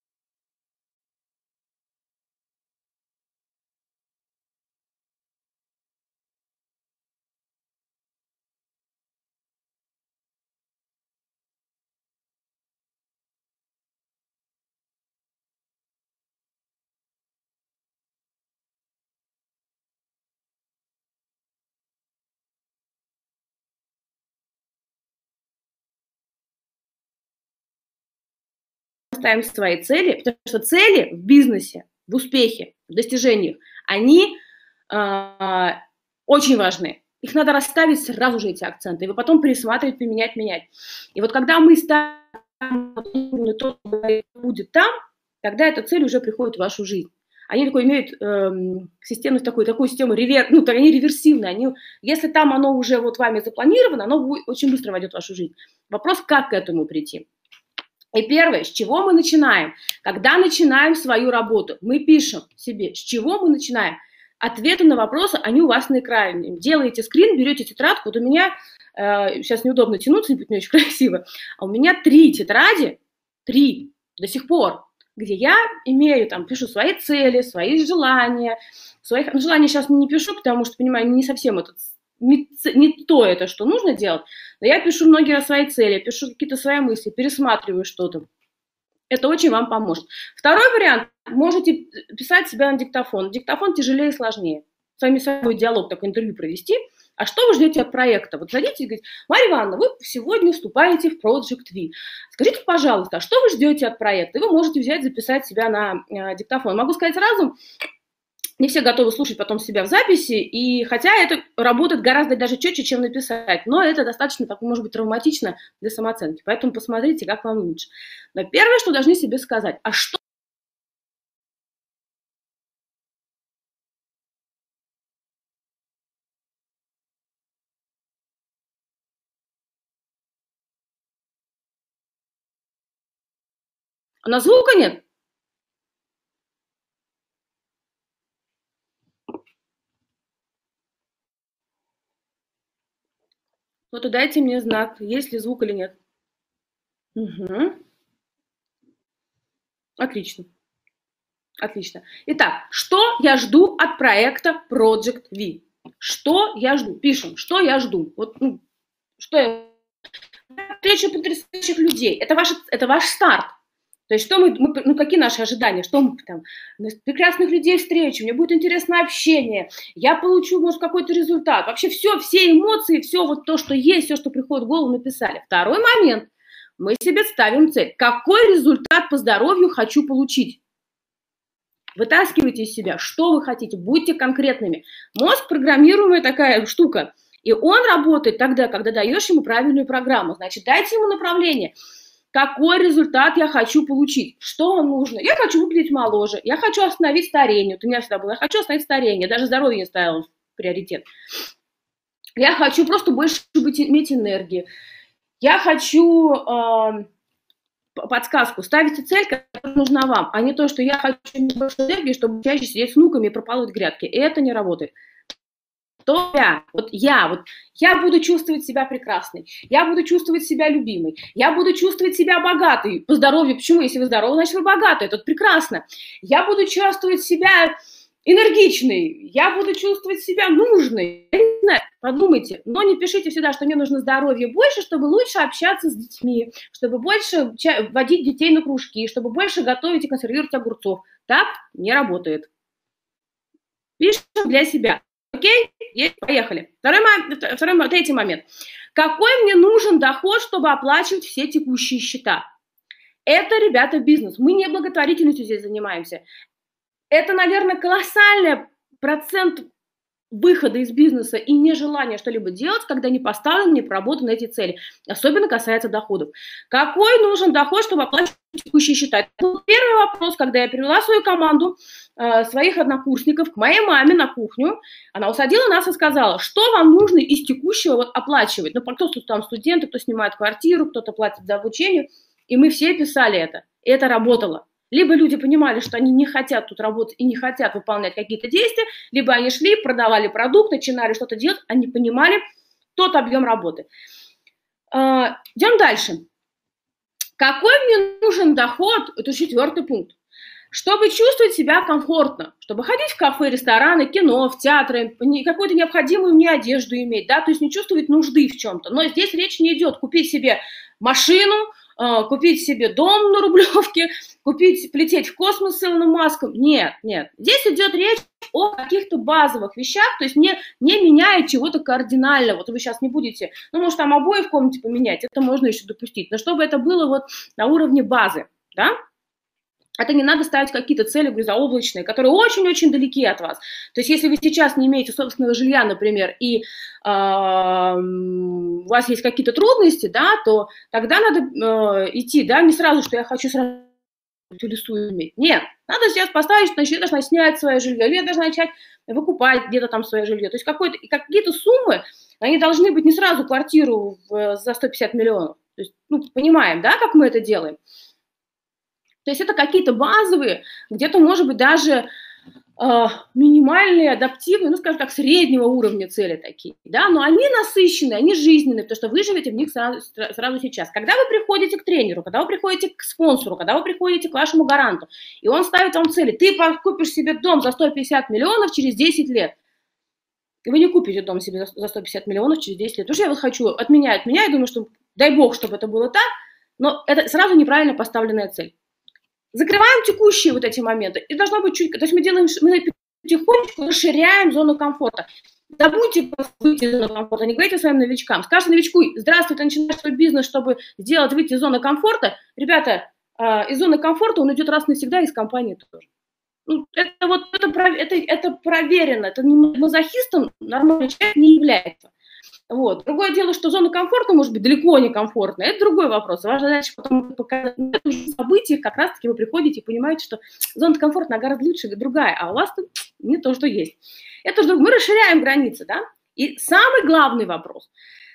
ставим свои цели, потому что цели в бизнесе, в успехе, в достижениях, они очень важны. Их надо расставить сразу же, эти акценты, и вы потом пересматривать, менять. И вот когда мы ставим то, что будет там, тогда эта цель уже приходит в вашу жизнь. Они имеют системность, такую систему, они реверсивные. Если там оно уже вот вами запланировано, оно очень быстро войдет в вашу жизнь. Вопрос, как к этому прийти. И первое, с чего мы начинаем? Когда начинаем свою работу, мы пишем себе, с чего мы начинаем. Ответы на вопросы, они у вас на экране. Делаете скрин, берете тетрадку. Вот у меня, сейчас неудобно тянуться, не будет не очень красиво, а у меня 3 тетради, 3 до сих пор, где я имею, пишу свои цели, свои желания. Желания сейчас не пишу, потому что, понимаю, не совсем это... Не то это, что нужно делать, но я пишу многие раз свои цели, пишу какие-то свои мысли, пересматриваю что-то. Это очень вам поможет. Второй вариант. Можете писать себя на диктофон. Диктофон тяжелее и сложнее. С вами собой диалог, такое интервью провести. А что вы ждете от проекта? Вот садитесь и говорите, Марья Ивановна, вы сегодня вступаете в Project V. Скажите, пожалуйста, а что вы ждете от проекта? И вы можете взять, записать себя на диктофон. Могу сказать сразу, не все готовы слушать потом себя в записи, и хотя это работает гораздо даже четче, чем написать, но это достаточно, так, может быть, травматично для самооценки. Поэтому посмотрите, как вам лучше. Но первое, что должны себе сказать, а что у нас звука нет? Вот дайте мне знак, есть ли звук или нет. Угу. Отлично. Отлично. Итак, что я жду от проекта Project V? Что я жду? Пишем, что я жду. Вот, что я... Встреча потрясающих людей. Это ваш старт. То есть, какие наши ожидания? Что мы там, прекрасных людей встречу, мне будет интересное общение, я получу, может, какой-то результат. Вообще все эмоции, все вот то, что есть, все, что приходит в голову, написали. Второй момент. Мы себе ставим цель. Какой результат по здоровью хочу получить? Вытаскивайте из себя, что вы хотите, будьте конкретными. Мозг программируемая такая штука, и он работает тогда, когда даешь ему правильную программу. Значит, дайте ему направление. Какой результат я хочу получить? Что нужно? Я хочу выглядеть моложе, я хочу остановить старение. Вот у меня всегда было, я хочу остановить старение, даже здоровье не ставила в приоритет. Я хочу просто больше иметь энергии. Я хочу подсказку. Ставите цель, которая нужна вам, а не то, что я хочу больше энергии, чтобы чаще сидеть с внуками и пропалывать грядки. И это не работает. Я буду чувствовать себя прекрасной, я буду чувствовать себя любимой, я буду чувствовать себя богатой по здоровью. Почему? Если вы здоровы, значит, вы богаты, это прекрасно. Я буду чувствовать себя энергичной, я буду чувствовать себя нужной. Я не знаю, подумайте, но не пишите всегда, что мне нужно здоровья больше, чтобы лучше общаться с детьми, чтобы больше водить детей на кружки, чтобы больше готовить и консервировать огурцов. Так не работает. Пишем для себя. Окей? Поехали. Третий момент. Какой мне нужен доход, чтобы оплачивать все текущие счета? Это, ребята, бизнес. Мы не благотворительностью здесь занимаемся. Это, наверное, колоссальный процент выхода из бизнеса и нежелания что-либо делать, когда не поставлены, не проработаны эти цели. Особенно касается доходов. Какой нужен доход, чтобы оплачивать текущие счета? Это был первый вопрос, когда я привела свою команду, своих однокурсников к моей маме на кухню. Она усадила нас и сказала, что вам нужно из текущего оплачивать. Ну, кто там студенты, кто снимает квартиру, кто-то платит за обучение. И мы все писали это. И это работало. Либо люди понимали, что они не хотят тут работать и не хотят выполнять какие-то действия, либо они шли, продавали продукт, начинали что-то делать, они понимали тот объем работы. Идем дальше. Какой мне нужен доход? Это 4-й пункт. Чтобы чувствовать себя комфортно, чтобы ходить в кафе, рестораны, кино, в театры, какую-то необходимую мне одежду иметь, да, то есть не чувствовать нужды в чем-то. Но здесь речь не идет купить себе машину, купить себе дом на Рублевке, полететь в космос с Илоном Маском. Нет. Здесь идет речь о каких-то базовых вещах, то есть не меняя чего-то кардинального. Вот вы сейчас не будете, может, там обои в комнате поменять, это можно еще допустить, но чтобы это было вот на уровне базы, да? Это не надо ставить какие-то цели заоблачные, которые очень-очень далеки от вас. То есть если вы сейчас не имеете собственного жилья, например, и у вас есть какие-то трудности, да, то тогда надо идти, да, не сразу, что я хочу сразу в лесу иметь. Нет, надо сейчас поставить, что я должна снять свое жилье, или я должна начать выкупать где-то там свое жилье. То есть какие-то суммы, они должны быть не сразу квартиру за 150 миллионов. То есть, понимаем, да, как мы это делаем? То есть это какие-то базовые, где-то, может быть, даже минимальные, адаптивные, скажем так, среднего уровня цели такие, да, но они насыщенные, они жизненные, потому что вы живете в них сразу сейчас. Когда вы приходите к тренеру, когда вы приходите к спонсору, когда вы приходите к вашему гаранту, и он ставит вам цели, ты купишь себе дом за 150 миллионов через 10 лет, и вы не купите дом себе за 150 миллионов через 10 лет, потому что я вот хочу от меня, я думаю, что дай бог, чтобы это было так, но это сразу неправильно поставленная цель. Закрываем текущие вот эти моменты, и должно быть чуть... То есть мы потихонечку расширяем зону комфорта. Забудьте выйти из зоны комфорта, не говорите своим новичкам. Скажите новичку, здравствуй, ты начинаешь свой бизнес, чтобы выйти из зоны комфорта. Ребята, из зоны комфорта он идет раз навсегда, из компании тоже. Это проверено, это мазохистом нормальный человек не является. Вот. Другое дело, что зона комфорта может быть далеко не комфортная, это другой вопрос. Ваша задача потом показать в событиях, как раз-таки вы приходите и понимаете, что зона комфорта гораздо лучше, другая, а у вас тут не то, что есть. Это же мы расширяем границы, да? И самый главный вопрос,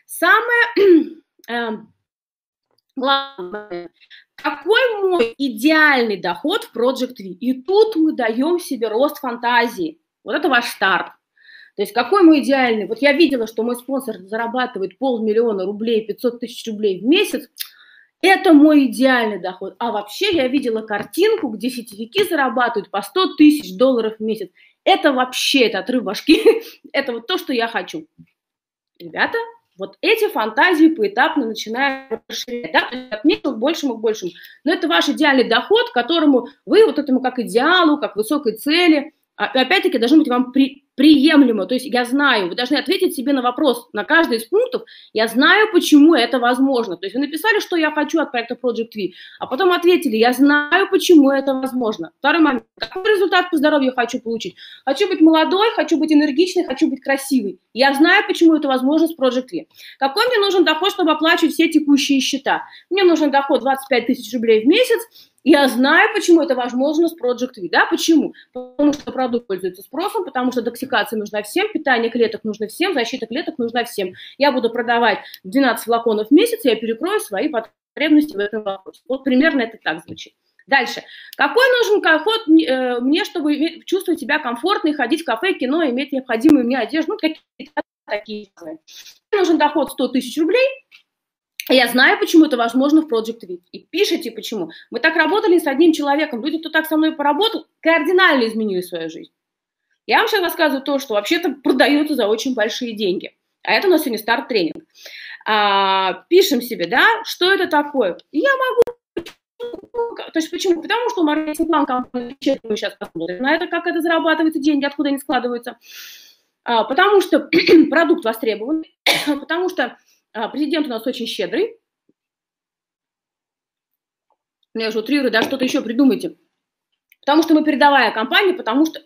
главное, какой мой идеальный доход в Project V? И тут мы даем себе рост фантазии. Вот это ваш старт. То есть какой мой идеальный? Вот я видела, что мой спонсор зарабатывает 500 000 рублей, 500 000 рублей в месяц. Это мой идеальный доход. А вообще я видела картинку, где сетевики зарабатывают по 100 000 долларов в месяц. Это вообще, это отрыв башки. Это вот то, что я хочу. Ребята, вот эти фантазии поэтапно начинаем расширять. Да? От меньшего к большему, к большему. Но это ваш идеальный доход, к которому вы вот этому как идеалу, как высокой цели, опять-таки должны быть вам приемлемо. То есть я знаю, вы должны ответить себе на вопрос, на каждый из пунктов, я знаю, почему это возможно. То есть вы написали, что я хочу от проекта Project V, а потом ответили, я знаю, почему это возможно. Второй момент, какой результат по здоровью хочу получить? Хочу быть молодой, хочу быть энергичной, хочу быть красивой. Я знаю, почему это возможно с Project V. Какой мне нужен доход, чтобы оплачивать все текущие счета? Мне нужен доход 25 тысяч рублей в месяц. Я знаю, почему это возможно с Project V. Да? Почему? Потому что продукт пользуется спросом, потому что доксикация нужна всем, питание клеток нужно всем, защита клеток нужна всем. Я буду продавать 12 флаконов в месяц, и я перекрою свои потребности в этом вопросе. Вот примерно это так звучит. Дальше. Какой нужен доход мне, чтобы чувствовать себя комфортно и ходить в кафе, кино, иметь необходимую мне одежду? Ну, какие-то такие. Мне нужен доход 100 тысяч рублей. Я знаю, почему это возможно в Project V. И пишите, почему. Мы так работали с одним человеком. Люди, кто так со мной поработал, кардинально изменили свою жизнь. Я вам сейчас рассказываю то, что вообще-то продается за очень большие деньги. А это у нас сегодня старт-тренинг. Пишем себе, да, что это такое. И я могу... То есть почему? Потому что маркетинг-план компании, мы сейчас посмотрим на это, как это зарабатывается, деньги, откуда они складываются. Потому что продукт востребованный, потому что президент у нас очень щедрый. Я уже утрирую, да, что-то еще придумайте. Потому что мы передовая компания, потому что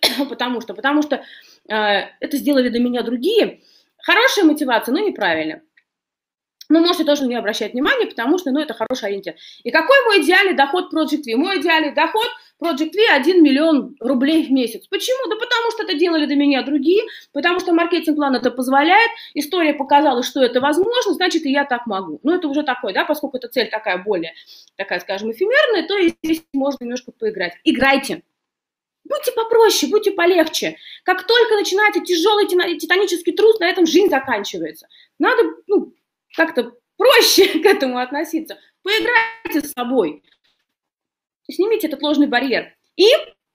это сделали до меня другие. Хорошая мотивация, но неправильная. Но можете тоже на нее обращать внимание, потому что, это хороший ориентир. И какой мой идеальный доход Project V? Мой идеальный доход Project V 1 миллион рублей в месяц. Почему? Да потому что это делали до меня другие, потому что маркетинг-план это позволяет, история показала, что это возможно, значит, и я так могу. Это уже такое, да, поскольку эта цель такая более, скажем, эфемерная, то здесь можно немножко поиграть. Играйте. Будьте попроще, будьте полегче. Как только начинаете тяжелый титанический труд, на этом жизнь заканчивается. Надо, как-то проще к этому относиться. Поиграйте с собой. Снимите этот ложный барьер. И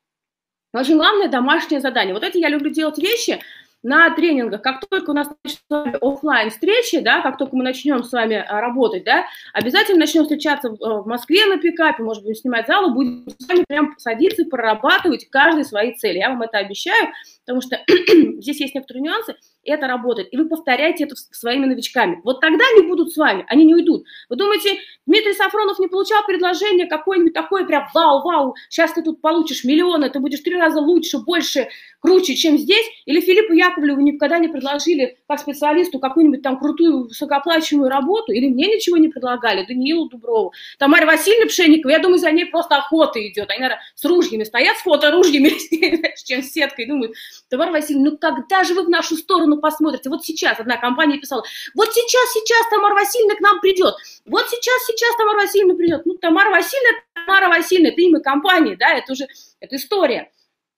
очень главное домашнее задание. Вот эти я люблю делать вещи на тренингах. Как только у нас начнутся офлайн встречи, да, как только мы начнем с вами работать, да, обязательно начнем встречаться в Москве на пикапе, может быть, снимать залы, будем с вами прям садиться и прорабатывать каждый свои цели. Я вам это обещаю, потому что здесь есть некоторые нюансы, и это работает. И вы повторяете это своими новичками. Вот тогда они будут с вами, они не уйдут. Вы думаете, Дмитрий Сафронов не получал предложение какое-нибудь такое прям вау, сейчас ты тут получишь миллионы, ты будешь 3 раза лучше, больше, круче, чем здесь? Или Филиппу Яковлеву никогда не предложили как специалисту какую-нибудь там крутую, высокооплачиваемую работу? Или мне ничего не предлагали? Даниилу Дуброву, Тамаре Васильевне Пшенниковой? Я думаю, за ней просто охота идет. Они, наверное, с ружьями стоят, с фоторужьями, чем с сеткой. Думают, Тамара Васильевна, когда же вы в нашу сторону посмотрите? Вот сейчас одна компания писала, вот сейчас Тамара Васильевна к нам придет. Вот сейчас Тамара Васильевна придет. Тамара Васильевна, это имя компании, да, это уже, это история.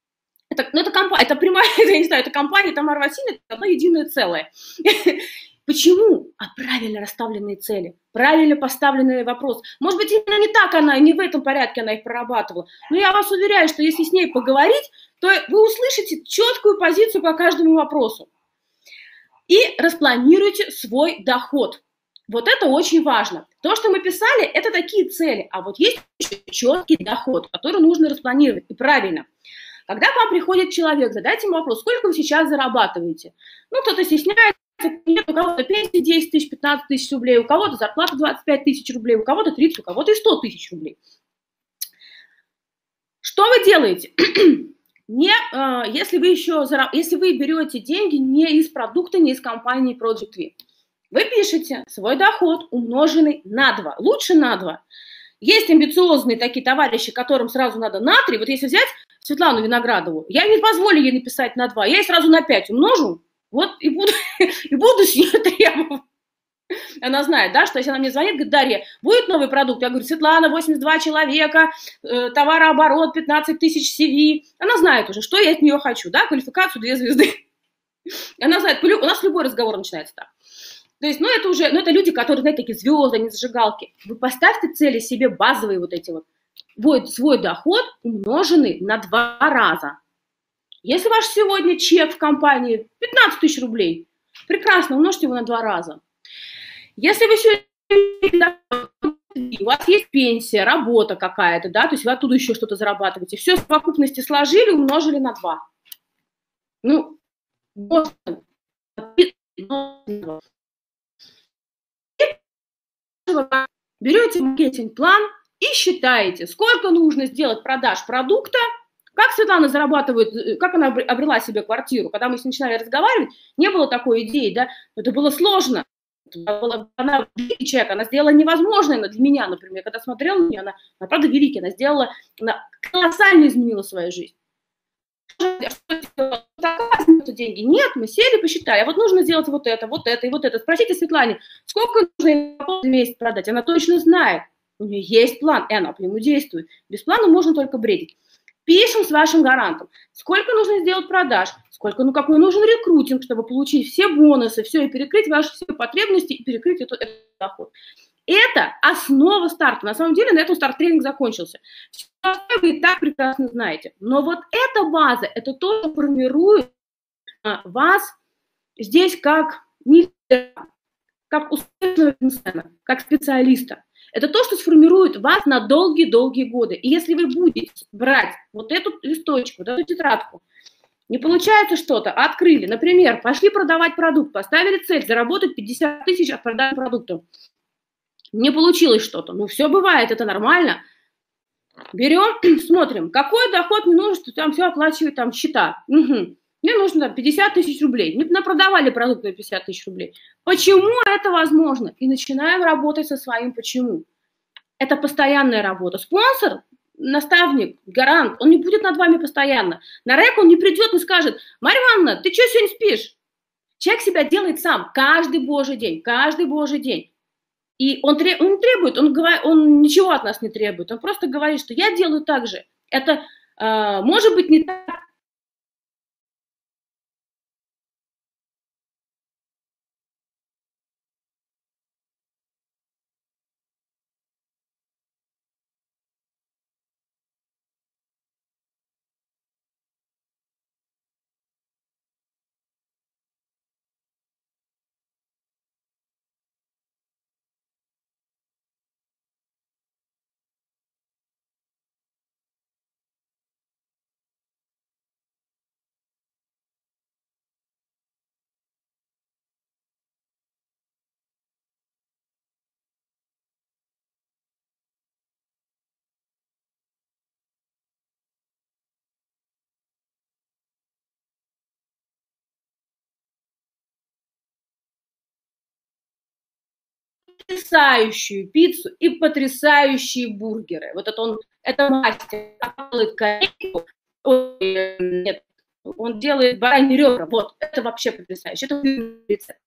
Это компания, это прямая, я не знаю, это компания Тамара Васильевна, это одно единое целое. Почему? Правильно расставленные цели, правильно поставленный вопрос. Может быть, именно не так она, не в этом порядке она их прорабатывала. Но я вас уверяю, что если с ней поговорить, то вы услышите четкую позицию по каждому вопросу. И распланируйте свой доход. Вот это очень важно. То, что мы писали, это такие цели. А вот есть еще четкий доход, который нужно распланировать. И правильно. Когда к вам приходит человек, задайте ему вопрос, сколько вы сейчас зарабатываете? Кто-то стесняется, нет, у кого-то пенсия 10 тысяч, 15 тысяч рублей, у кого-то зарплата 25 тысяч рублей, у кого-то 30, у кого-то и 100 тысяч рублей. Что вы делаете? Если вы берете деньги не из продукта, не из компании Project V, вы пишете свой доход, умноженный на 2, лучше на 2. Есть амбициозные такие товарищи, которым сразу надо на 3. Вот если взять Светлану Виноградову, я не позволю ей написать на 2, я ей сразу на 5 умножу, вот и буду с нее требовать. Она знает, да, что если она мне звонит, говорит, Дарья, будет новый продукт? Я говорю, Светлана, 82 человека, товарооборот, 15 тысяч CV. Она знает уже, что я от нее хочу, да, квалификацию 2 звезды. Она знает, у нас любой разговор начинается так. То есть, это люди, которые, знаете, такие звезды, они зажигалки. Вы поставьте цели себе базовые вот эти вот. Свой доход умноженный на 2 раза. Если ваш сегодня чек в компании 15 тысяч рублей, прекрасно, умножьте его на 2 раза. Если вы сегодня, у вас есть пенсия, работа какая-то, да, то есть вы оттуда еще что-то зарабатываете, все в совокупности сложили, умножили на 2. Берете маркетинг-план и считаете, сколько нужно сделать продаж продукта. Как Светлана зарабатывает, как она обрела себе квартиру? Когда мы с ней начинали разговаривать, не было такой идеи, да, это было сложно. Она великий человек, она сделала невозможное для меня, например, когда смотрела на нее, она правда великая, она колоссально изменила свою жизнь. Деньги? Нет, мы сели, посчитали, а вот нужно сделать вот это и вот это. Спросите Светлане, сколько нужно в месяц продать, она точно знает, у нее есть план, и она по нему действует. Без плана можно только бредить. Пишем с вашим гарантом, сколько нужно сделать продаж, какой нужен рекрутинг, чтобы получить все бонусы, все, и перекрыть ваши все потребности, и перекрыть этот доход. Это основа старта. На самом деле на этом старт-тренинг закончился. Все вы и так прекрасно знаете. Но вот эта база, это то, что формирует вас здесь как успешного бизнесмена, как специалиста. Это то, что сформирует вас на долгие-долгие годы. И если вы будете брать вот эту листочку, вот эту тетрадку, не получается что-то, открыли, например, пошли продавать продукт, поставили цель заработать 50 тысяч от продажи продукта. Не получилось что-то. Ну, все бывает, это нормально. Берем, смотрим, какой доход мне нужен, что там все оплачивать, там, счета. Угу. Мне нужно 50 тысяч рублей. Не напродавали продукт на 50 тысяч рублей. Почему это возможно? И начинаем работать со своим почему. Это постоянная работа. Спонсор, наставник, гарант, он не будет над вами постоянно. На рэк он не придет и скажет: Марья Ивановна, ты что сегодня спишь? Человек себя делает сам каждый божий день, каждый божий день. И он не требует, он ничего от нас не требует. Он просто говорит, что я делаю так же. Это может быть не так. Потрясающую пиццу и потрясающие бургеры. Вот это мастер. Он делает бараньи ребра. Вот, это вообще потрясающе. Это рецепт.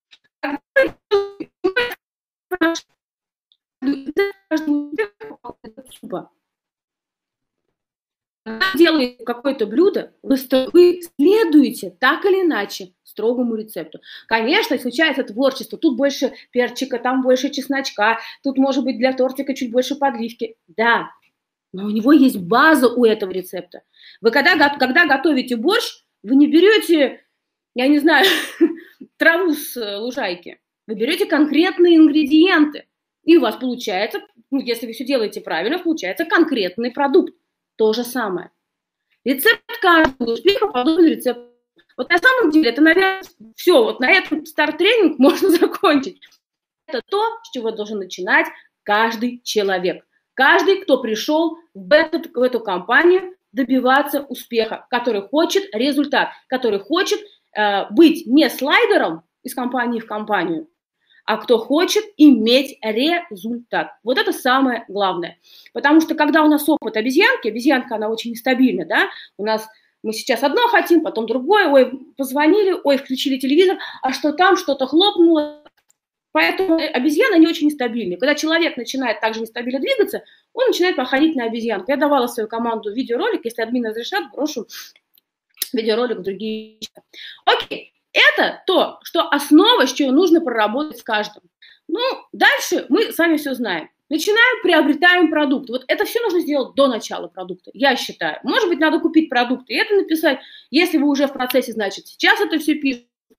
Когда делаете какое-то блюдо, вы следуете так или иначе строгому рецепту. Конечно, случается творчество, тут больше перчика, там больше чесночка, тут может быть для тортика чуть больше подливки. Да, но у него есть база у этого рецепта. Вы когда готовите борщ, вы не берете, я не знаю, траву с лужайки, вы берете конкретные ингредиенты, и у вас получается, если вы все делаете правильно, получается конкретный продукт. То же самое. Рецепт каждого успеха подобен рецепту. Вот на самом деле это, наверное, все. Вот на этом старт-тренинг можно закончить. Это то, с чего должен начинать каждый человек. Каждый, кто пришел в эту компанию добиваться успеха, который хочет результат, который хочет быть не слайдером из компании в компанию, а кто хочет иметь результат. Вот это самое главное. Потому что когда у нас опыт обезьянки, обезьянка, она очень нестабильна, да, мы сейчас одно хотим, потом другое, ой, позвонили, ой, включили телевизор, а что там, что-то хлопнуло. Поэтому обезьяны, они очень нестабильны. Когда человек начинает также нестабильно двигаться, он начинает походить на обезьянку. Я давала свою команду видеоролик, если админ разрешат, брошу видеоролик в другие. Окей. Это то, что основа, с чего нужно проработать с каждым. Ну, дальше мы сами все знаем. Начинаем, приобретаем продукт. Вот это все нужно сделать до начала продукта, я считаю. Может быть, надо купить продукт и это написать. Если вы уже в процессе, значит, сейчас это все пишете.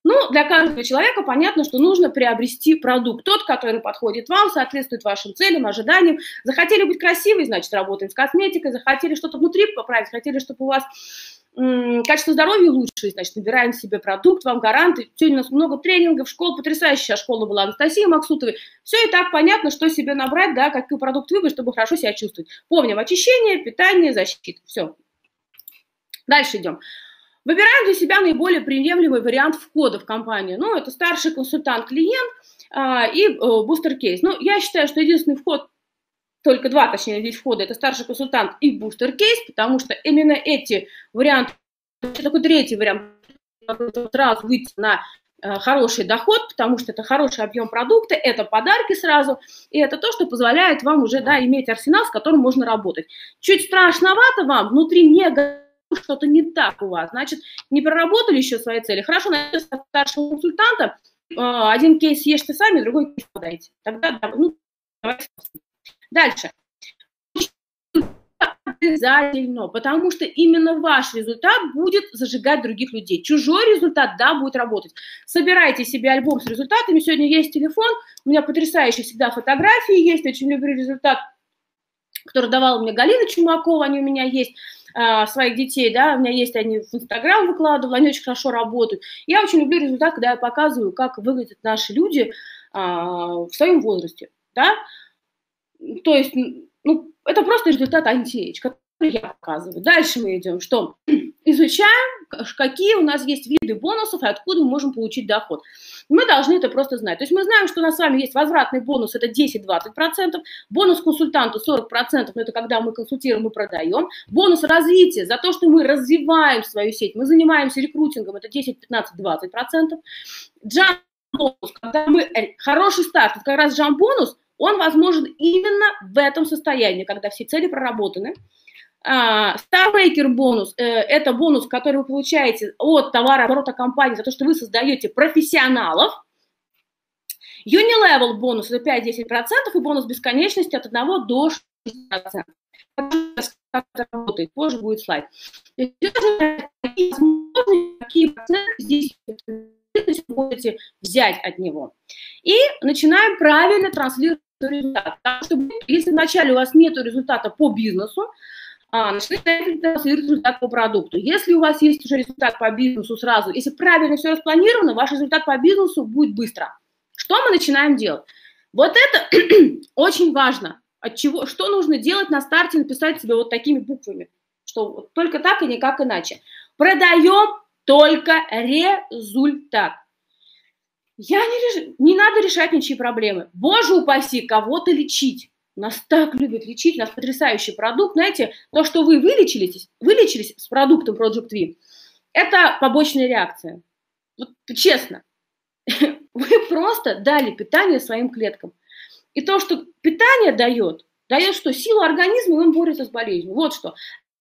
Ну, для каждого человека понятно, что нужно приобрести продукт. Тот, который подходит вам, соответствует вашим целям, ожиданиям. Захотели быть красивой, значит, работаем с косметикой. Захотели что-то внутри поправить, хотели, чтобы у вас качество здоровья лучше, значит, набираем себе продукт, вам гаранты. Сегодня у нас много тренингов, школа потрясающая школа была Анастасии Максутовой. Все и так понятно, что себе набрать, да, какой продукт выбрать, чтобы хорошо себя чувствовать. Помним очищение, питание, защита. Все. Дальше идем. Выбираем для себя наиболее приемлемый вариант входа в компанию. Ну, это старший консультант-клиент и бустер-кейс. Ну, я считаю, что единственный вход, только два, точнее, здесь входа, это старший консультант и бустер-кейс, потому что именно эти варианты, такой третий вариант, сразу выйти на хороший доход, потому что это хороший объем продукта, это подарки сразу, и это то, что позволяет вам уже, да, иметь арсенал, с которым можно работать. Чуть страшновато вам, внутри не что-то не так у вас, значит, не проработали еще свои цели. Хорошо, найдете старшего консультанта, один кейс съешьте сами, другой кейс подайте. Тогда, ну, давайте. Дальше. Обязательно, потому что именно ваш результат будет зажигать других людей. Чужой результат, да, будет работать. Собирайте себе альбом с результатами. Сегодня есть телефон, у меня потрясающие всегда фотографии есть, очень люблю результат, который давала мне Галина Чумакова, они у меня есть, своих детей, да, у меня есть, они в Инстаграм выкладывала, они очень хорошо работают. Я очень люблю результат, когда я показываю, как выглядят наши люди в своем возрасте, да. То есть, ну, это просто результат анти-эйдж, который я показываю. Дальше мы идем, что изучаем, какие у нас есть виды бонусов и откуда мы можем получить доход. Мы должны это просто знать. То есть мы знаем, что у нас с вами есть возвратный бонус, это 10-20%, бонус консультанту 40%, но это когда мы консультируем и продаем, бонус развития за то, что мы развиваем свою сеть, мы занимаемся рекрутингом, это 10-15-20%, джамп-бонус, когда мы хороший старт, это как раз джамп-бонус, он возможен именно в этом состоянии, когда все цели проработаны. Starmaker бонус – это бонус, который вы получаете от товарооборота компании за то, что вы создаете профессионалов. Unilevel бонус – это 5-10%, и бонус бесконечности от 1 до 6%. Как это работает, позже будет слайд. Какие проценты здесь можете взять от него. И начинаем правильно транслировать результат. Потому что если вначале у вас нет результата по бизнесу, начинаете транслировать результат по продукту. Если у вас есть уже результат по бизнесу сразу, если правильно все распланировано, ваш результат по бизнесу будет быстро. Что мы начинаем делать? Вот это очень важно. Что нужно делать на старте, написать себе вот такими буквами, что вот только так и никак иначе. Продаем только результат. Не надо решать ничьи проблемы. Боже упаси, кого-то лечить. Нас так любят лечить, у нас потрясающий продукт. Знаете, то, что вы вылечились с продуктом Project V, это побочная реакция. Вот честно. Вы просто дали питание своим клеткам. И то, что питание дает что? Силу организма, и он борется с болезнью. Вот что.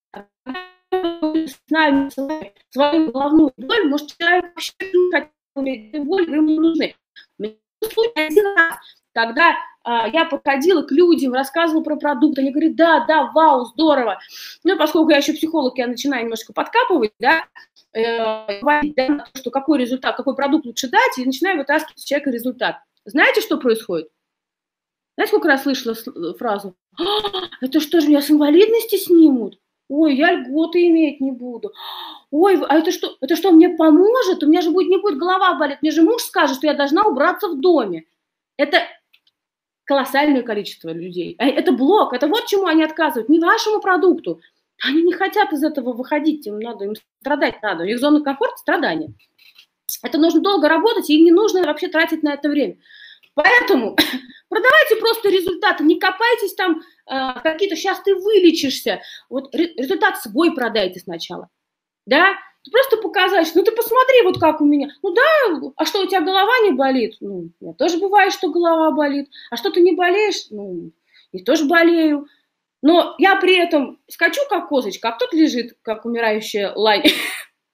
С нами свою головную боль, может, человек вообще не хотел иметь боль, вы ему не нужны. Один раз, когда я подходила к людям, рассказывала про продукт, они говорят, да, вау, здорово. Ну, поскольку я еще психолог, я начинаю немножко подкапывать, да, что какой результат, какой продукт лучше дать, и начинаю вытаскивать из человека результат. Знаете, что происходит? Знаете, сколько раз слышала фразу? Это что же, меня с инвалидности снимут? Ой, я льготы иметь не буду. Ой, а это что, мне поможет? У меня же не будет голова болеть. Мне же муж скажет, что я должна убраться в доме. Это колоссальное количество людей. Это блок, это вот чему они отказывают. Не вашему продукту. Они не хотят из этого выходить, им страдать надо. У них зона комфорта – страдания. Это нужно долго работать, и им не нужно вообще тратить на это время. Поэтому продавайте просто результаты, не копайтесь там какие-то, сейчас ты вылечишься. Вот результат свой продайте сначала, да? Просто показать, что, ну ты посмотри, вот как у меня. Ну да, а что, у тебя голова не болит? Ну, у меня тоже бывает, что голова болит. А что, ты не болеешь? Ну, я тоже болею. Но я при этом скачу, как козочка, а кто-то лежит, как умирающая лань. Ну,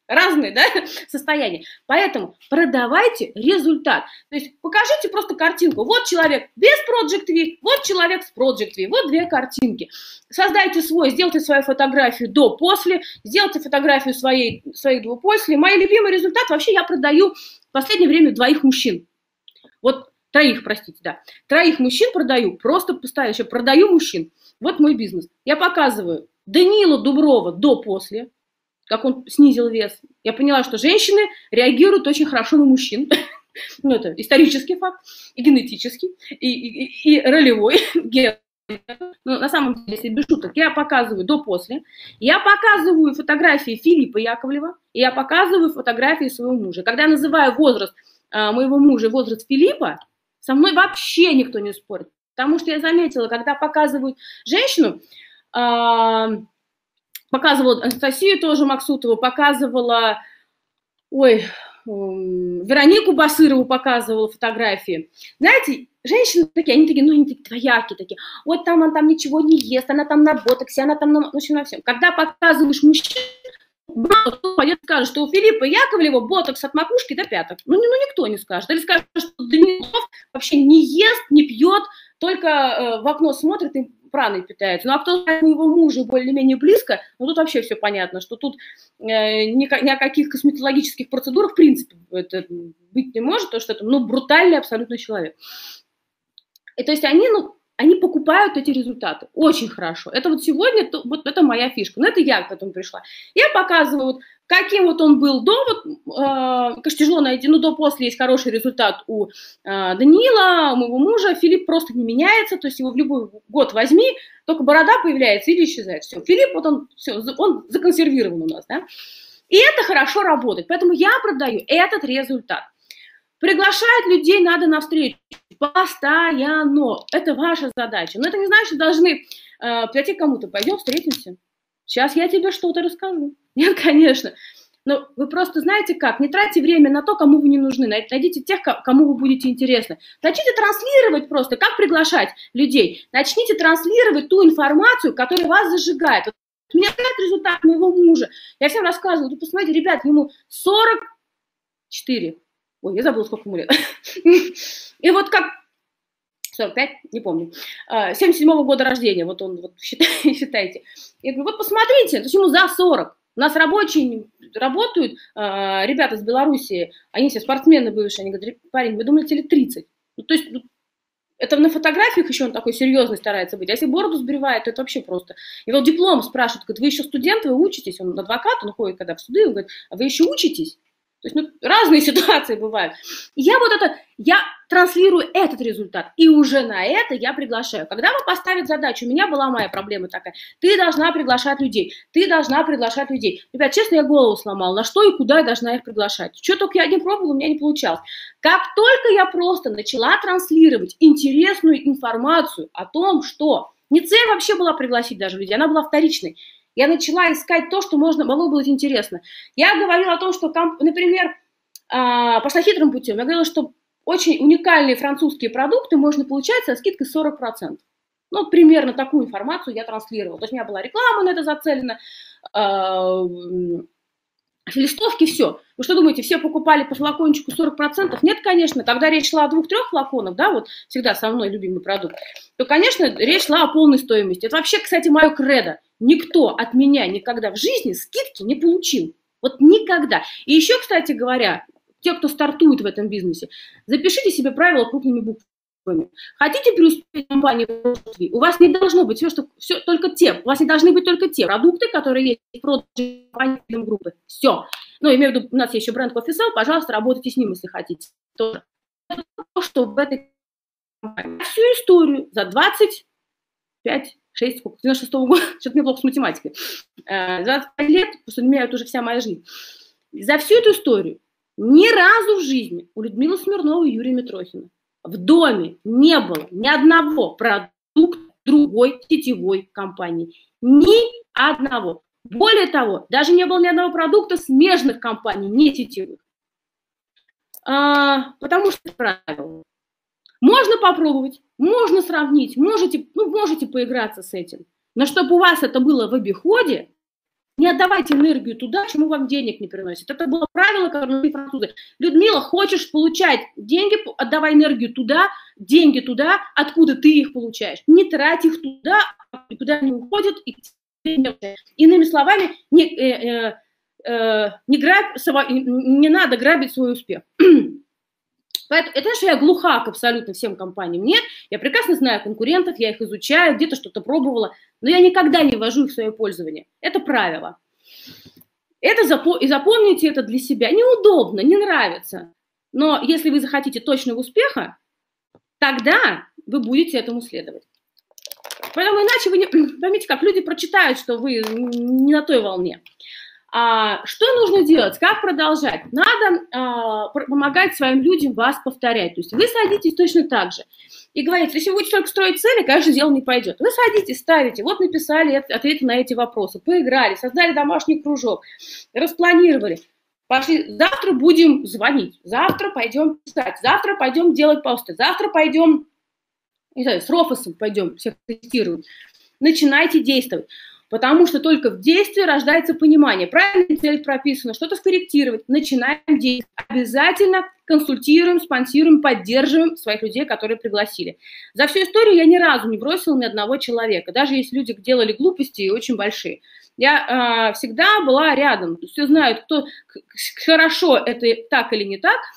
разные, да, состояния. Поэтому продавайте результат. То есть покажите просто картинку. Вот человек без Project V, вот человек с Project V. Вот две картинки. Создайте свой, сделайте свою фотографию до-после, сделайте фотографию своих до-после. Мой любимый результат, вообще я продаю в последнее время 2 мужчин. Вот 3, простите, да. 3 мужчин продаю, просто постоянно продаю мужчин. Вот мой бизнес. Я показываю Даниила Дуброва до-после, как он снизил вес. Я поняла, что женщины реагируют очень хорошо на мужчин. Ну, это исторический факт, и генетический, и ролевой. Ну, на самом деле, если без шуток, я показываю до-после. Я показываю фотографии Филиппа Яковлева, и я показываю фотографии своего мужа. Когда я называю возраст моего мужа, возраст Филиппа, со мной вообще никто не спорит. Потому что я заметила, когда показывают женщину, показывала Анастасию тоже Максутову, показывала, Веронику Басырову показывала фотографии. Знаете, женщины такие, они такие двоякие такие. Вот там он там ничего не ест, она там на ботоксе, она там на всем. Когда показываешь мужчин, кто пойдет скажет, что у Филиппа Яковлева ботокс от макушки до пяток. Ну, никто не скажет. Или скажет, что Данилов вообще не ест, не пьет, только в окно смотрит и праной питается. Ну, а кто знает моего мужа более-менее близко, ну, тут вообще все понятно, что тут ни о каких косметологических процедурах, в принципе, это быть не может, потому что это, брутальный абсолютно человек. И то есть они покупают эти результаты. Очень хорошо. Это вот сегодня, вот это моя фишка. Но это я к этому пришла. Я показываю, вот, каким вот он был до, конечно, тяжело найти, но до-после есть хороший результат у Даниила, у моего мужа. Филипп просто не меняется, то есть его в любой год возьми, только борода появляется или исчезает. Все. Филипп, вот он законсервирован у нас, да. И это хорошо работает. Поэтому я продаю этот результат. Приглашать людей надо на встречу постоянно. Это ваша задача. Но это не значит, что должны прийти к кому-то. Пойдем встретимся. Сейчас я тебе что-то расскажу. Нет, конечно. Но вы просто знаете как. Не тратьте время на то, кому вы не нужны. Найдите тех, кому вы будете интересны. Начните транслировать просто, как приглашать людей. Начните транслировать ту информацию, которая вас зажигает. Вот у меня этот результат моего мужа. Я всем рассказываю. Вы посмотрите, ребят, ему 44. Ой, я забыла, сколько ему лет. И вот как... 45, не помню. 77-го года рождения, вот он, вот считайте. Я говорю, вот посмотрите, то есть ему за 40. У нас рабочие работают, ребята из Белоруссии, они все спортсмены бывшие, они говорят, парень, вы думаете, лет 30? Ну, то есть это на фотографиях еще он такой серьезный старается быть, а если бороду сбривает, то это вообще просто. Его диплом спрашивают, говорит, вы еще студент, вы учитесь, он адвокат, он ходит когда в суды, он говорит, а вы еще учитесь? То есть, разные ситуации бывают. И я транслирую этот результат, и уже на это я приглашаю. Когда вам поставят задачу, у меня была моя проблема такая, ты должна приглашать людей, Ребят, честно, я голову сломала, на что и куда я должна их приглашать. Что только я не пробовала, у меня не получалось. Как только я просто начала транслировать интересную информацию о том, что не цель вообще была пригласить даже людей, она была вторичной. Я начала искать то, что могло быть интересно. Я говорила о том, что, например, пошла хитрым путем. Я говорила, что очень уникальные французские продукты можно получать со скидкой 40%. Ну, примерно такую информацию я транслировала. То есть у меня была реклама на это зацелена, листовки, все. Вы что думаете, все покупали по флакончику 40%? Нет, конечно. Когда речь шла о 2-3 флаконах, да, вот всегда со мной любимый продукт, то, конечно, речь шла о полной стоимости. Это вообще, кстати, мое кредо. Никто от меня никогда в жизни скидки не получил. Вот никогда. И еще, кстати говоря, те, кто стартует в этом бизнесе, запишите себе правила крупными буквами. Хотите преуспеть в компании, у вас не должно быть у вас не должны быть только те продукты, которые есть в продаже компании группы. Все. Ну, имею в виду, у нас есть еще бренд CoffeeSell, пожалуйста, работайте с ним, если хотите. Тоже. Что в этой компании всю историю за 96-го года, что-то мне плохо с математикой, 25 лет, потому что меняют уже вся моя жизнь. За всю эту историю ни разу в жизни у Людмилы Смирновой и Юрия Митрохина в доме не было ни одного продукта другой сетевой компании. Ни одного. Более того, даже не было ни одного продукта смежных компаний, не сетевых. Потому что правило. Можно попробовать, можно сравнить, можете поиграться с этим. Но чтобы у вас это было в обиходе, Не отдавайте энергию туда, чему вам денег не приносит. Это было правило, которое французы. Людмила, хочешь получать деньги, отдавай энергию туда, деньги туда, откуда ты их получаешь. Не трать их туда, куда они уходят. Иными словами, не надо грабить свой успех. Поэтому это что я глуха к абсолютно всем компаниям. Нет, я прекрасно знаю конкурентов, я их изучаю, где-то что-то пробовала, но я никогда не ввожу их в свое пользование. Это правило. И запомните это для себя. Неудобно, не нравится. Но если вы захотите точного успеха, тогда вы будете этому следовать. Поэтому иначе вы не поймите, как люди прочитают, что вы не на той волне. Что нужно делать? Как продолжать? Надо помогать своим людям вас повторять. То есть вы садитесь точно так же и говорите, если вы будете только строить цели, конечно, дело не пойдет. Вы садитесь, ставите, вот написали ответы на эти вопросы, поиграли, создали домашний кружок, распланировали. Пошли, завтра будем звонить, завтра пойдем писать, завтра пойдем делать посты, завтра пойдем, не знаю, с Рофосом пойдем, всех тестируем. Начинайте действовать. Потому что только в действии рождается понимание. Правильная цель прописана, что-то скорректировать. Начинаем действовать. Обязательно консультируем, спонсируем, поддерживаем своих людей, которые пригласили. За всю историю я ни разу не бросила ни одного человека. Даже если люди делали глупости и очень большие. Я всегда была рядом. Все знают, кто хорошо это так или не так.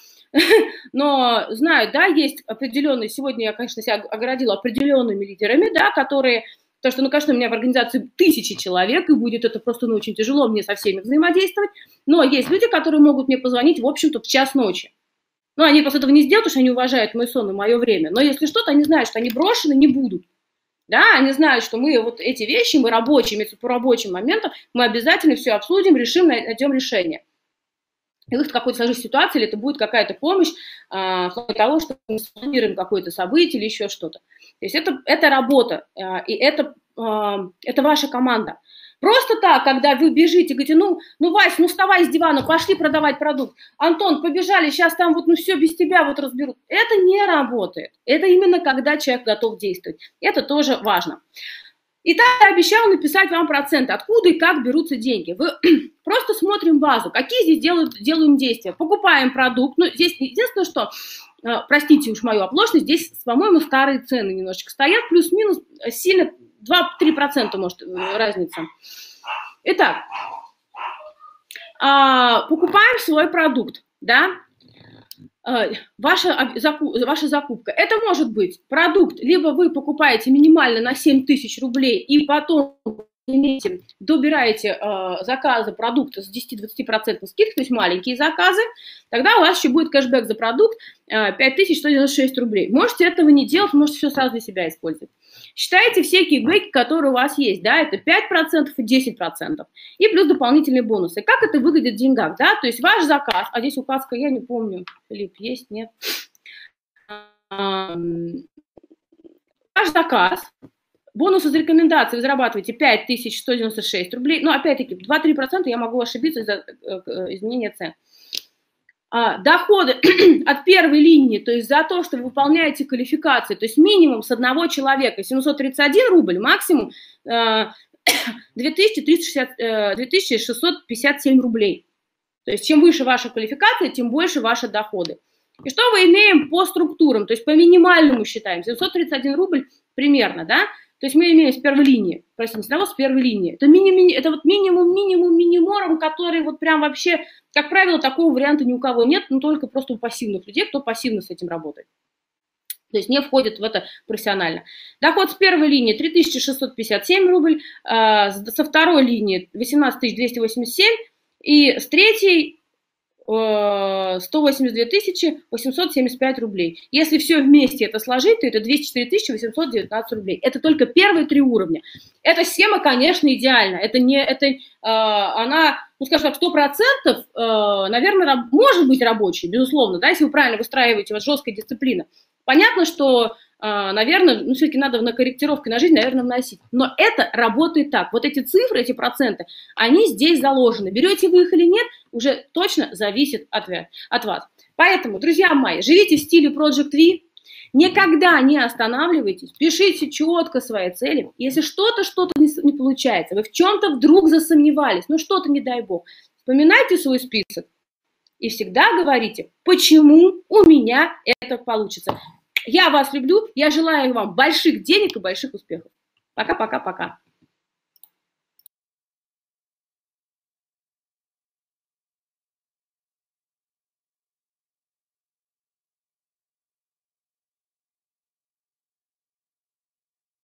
Но знают, да, есть определенные, сегодня я, конечно, себя оградила определенными лидерами, да, которые... Потому что, конечно, у меня в организации 1000 человек, и будет это просто очень тяжело мне со всеми взаимодействовать. Но есть люди, которые могут мне позвонить, в общем-то, в час ночи. Но они просто этого не сделают, потому что они уважают мой сон и мое время. Но если что-то, они знают, что они брошены не будут. Да, они знают, что мы вот эти вещи, мы рабочие, по рабочим моментам, мы обязательно все обсудим, решим, найдем решение. И выход какой-то сложившейся ситуации, или это будет какая-то помощь в плане того, что мы спланируем какое-то событие или еще что-то. То есть это работа, и это ваша команда. Просто так, когда вы бежите, говорите, ну, Вась, вставай с дивана, пошли продавать продукт. Антон, побежали, сейчас там вот, все без тебя вот разберут. Это не работает. Это именно когда человек готов действовать. Это тоже важно. Итак, я обещала написать вам проценты, откуда и как берутся деньги. Вы просто смотрим базу, какие здесь делаем действия. Покупаем продукт. Здесь единственное, что, простите уж мою оплошность, здесь, по-моему, старые цены немножечко стоят, плюс-минус сильно 2-3% может разница. Итак, покупаем свой продукт, да. Ваша закупка. Это может быть продукт, либо вы покупаете минимально на 7000 рублей и потом добираете заказы продукта с 10-20% скидкой, то есть маленькие заказы, тогда у вас еще будет кэшбэк за продукт 5196 рублей. Можете этого не делать, можете все сразу для себя использовать. Считайте все кикбэки, которые у вас есть, да, это 5% и 10%, и плюс дополнительные бонусы. Как это выглядит в деньгах, да, то есть ваш заказ, а здесь указка, я не помню, Филипп, есть, нет, ваш заказ, бонусы за рекомендации вы зарабатываете 5196 рублей, но опять-таки 2-3% я могу ошибиться из-за изменения цен. Доходы от первой линии, то есть за то, что вы выполняете квалификации, то есть минимум с одного человека 731 рубль, максимум 2657 рублей. То есть чем выше ваша квалификация, тем больше ваши доходы. И что мы имеем по структурам, то есть по минимальному считаем, 731 рубль примерно, да? То есть мы имеем с первой линии, простите, с первой линии. Это вот минимум, который вот прям вообще, как правило, такого варианта ни у кого нет, но только просто у пассивных людей, кто пассивно с этим работает. То есть не входит в это профессионально. Доход с первой линии 3657 рублей, со второй линии 18287 и с третьей 182 875 рублей. Если все вместе это сложить, то это 204 819 рублей. Это только первые 3 уровня. Эта схема, конечно, идеальна. Она, скажем так, 100%, наверное, может быть рабочей, безусловно, да, если вы правильно выстраиваете, у вас жесткая дисциплина. Понятно, что, наверное, все-таки надо на корректировки на жизнь, наверное, вносить. Но это работает так. Вот эти цифры, эти проценты, они здесь заложены. Берете вы их или нет, уже точно зависит от вас. Поэтому, друзья мои, живите в стиле Project V, Никогда не останавливайтесь, пишите четко свои цели. Если что-то не получается, вы в чем-то вдруг засомневались, ну что-то, не дай бог, вспоминайте свой список и всегда говорите, почему у меня это получится. Я вас люблю, я желаю вам больших денег и больших успехов. Пока-пока-пока.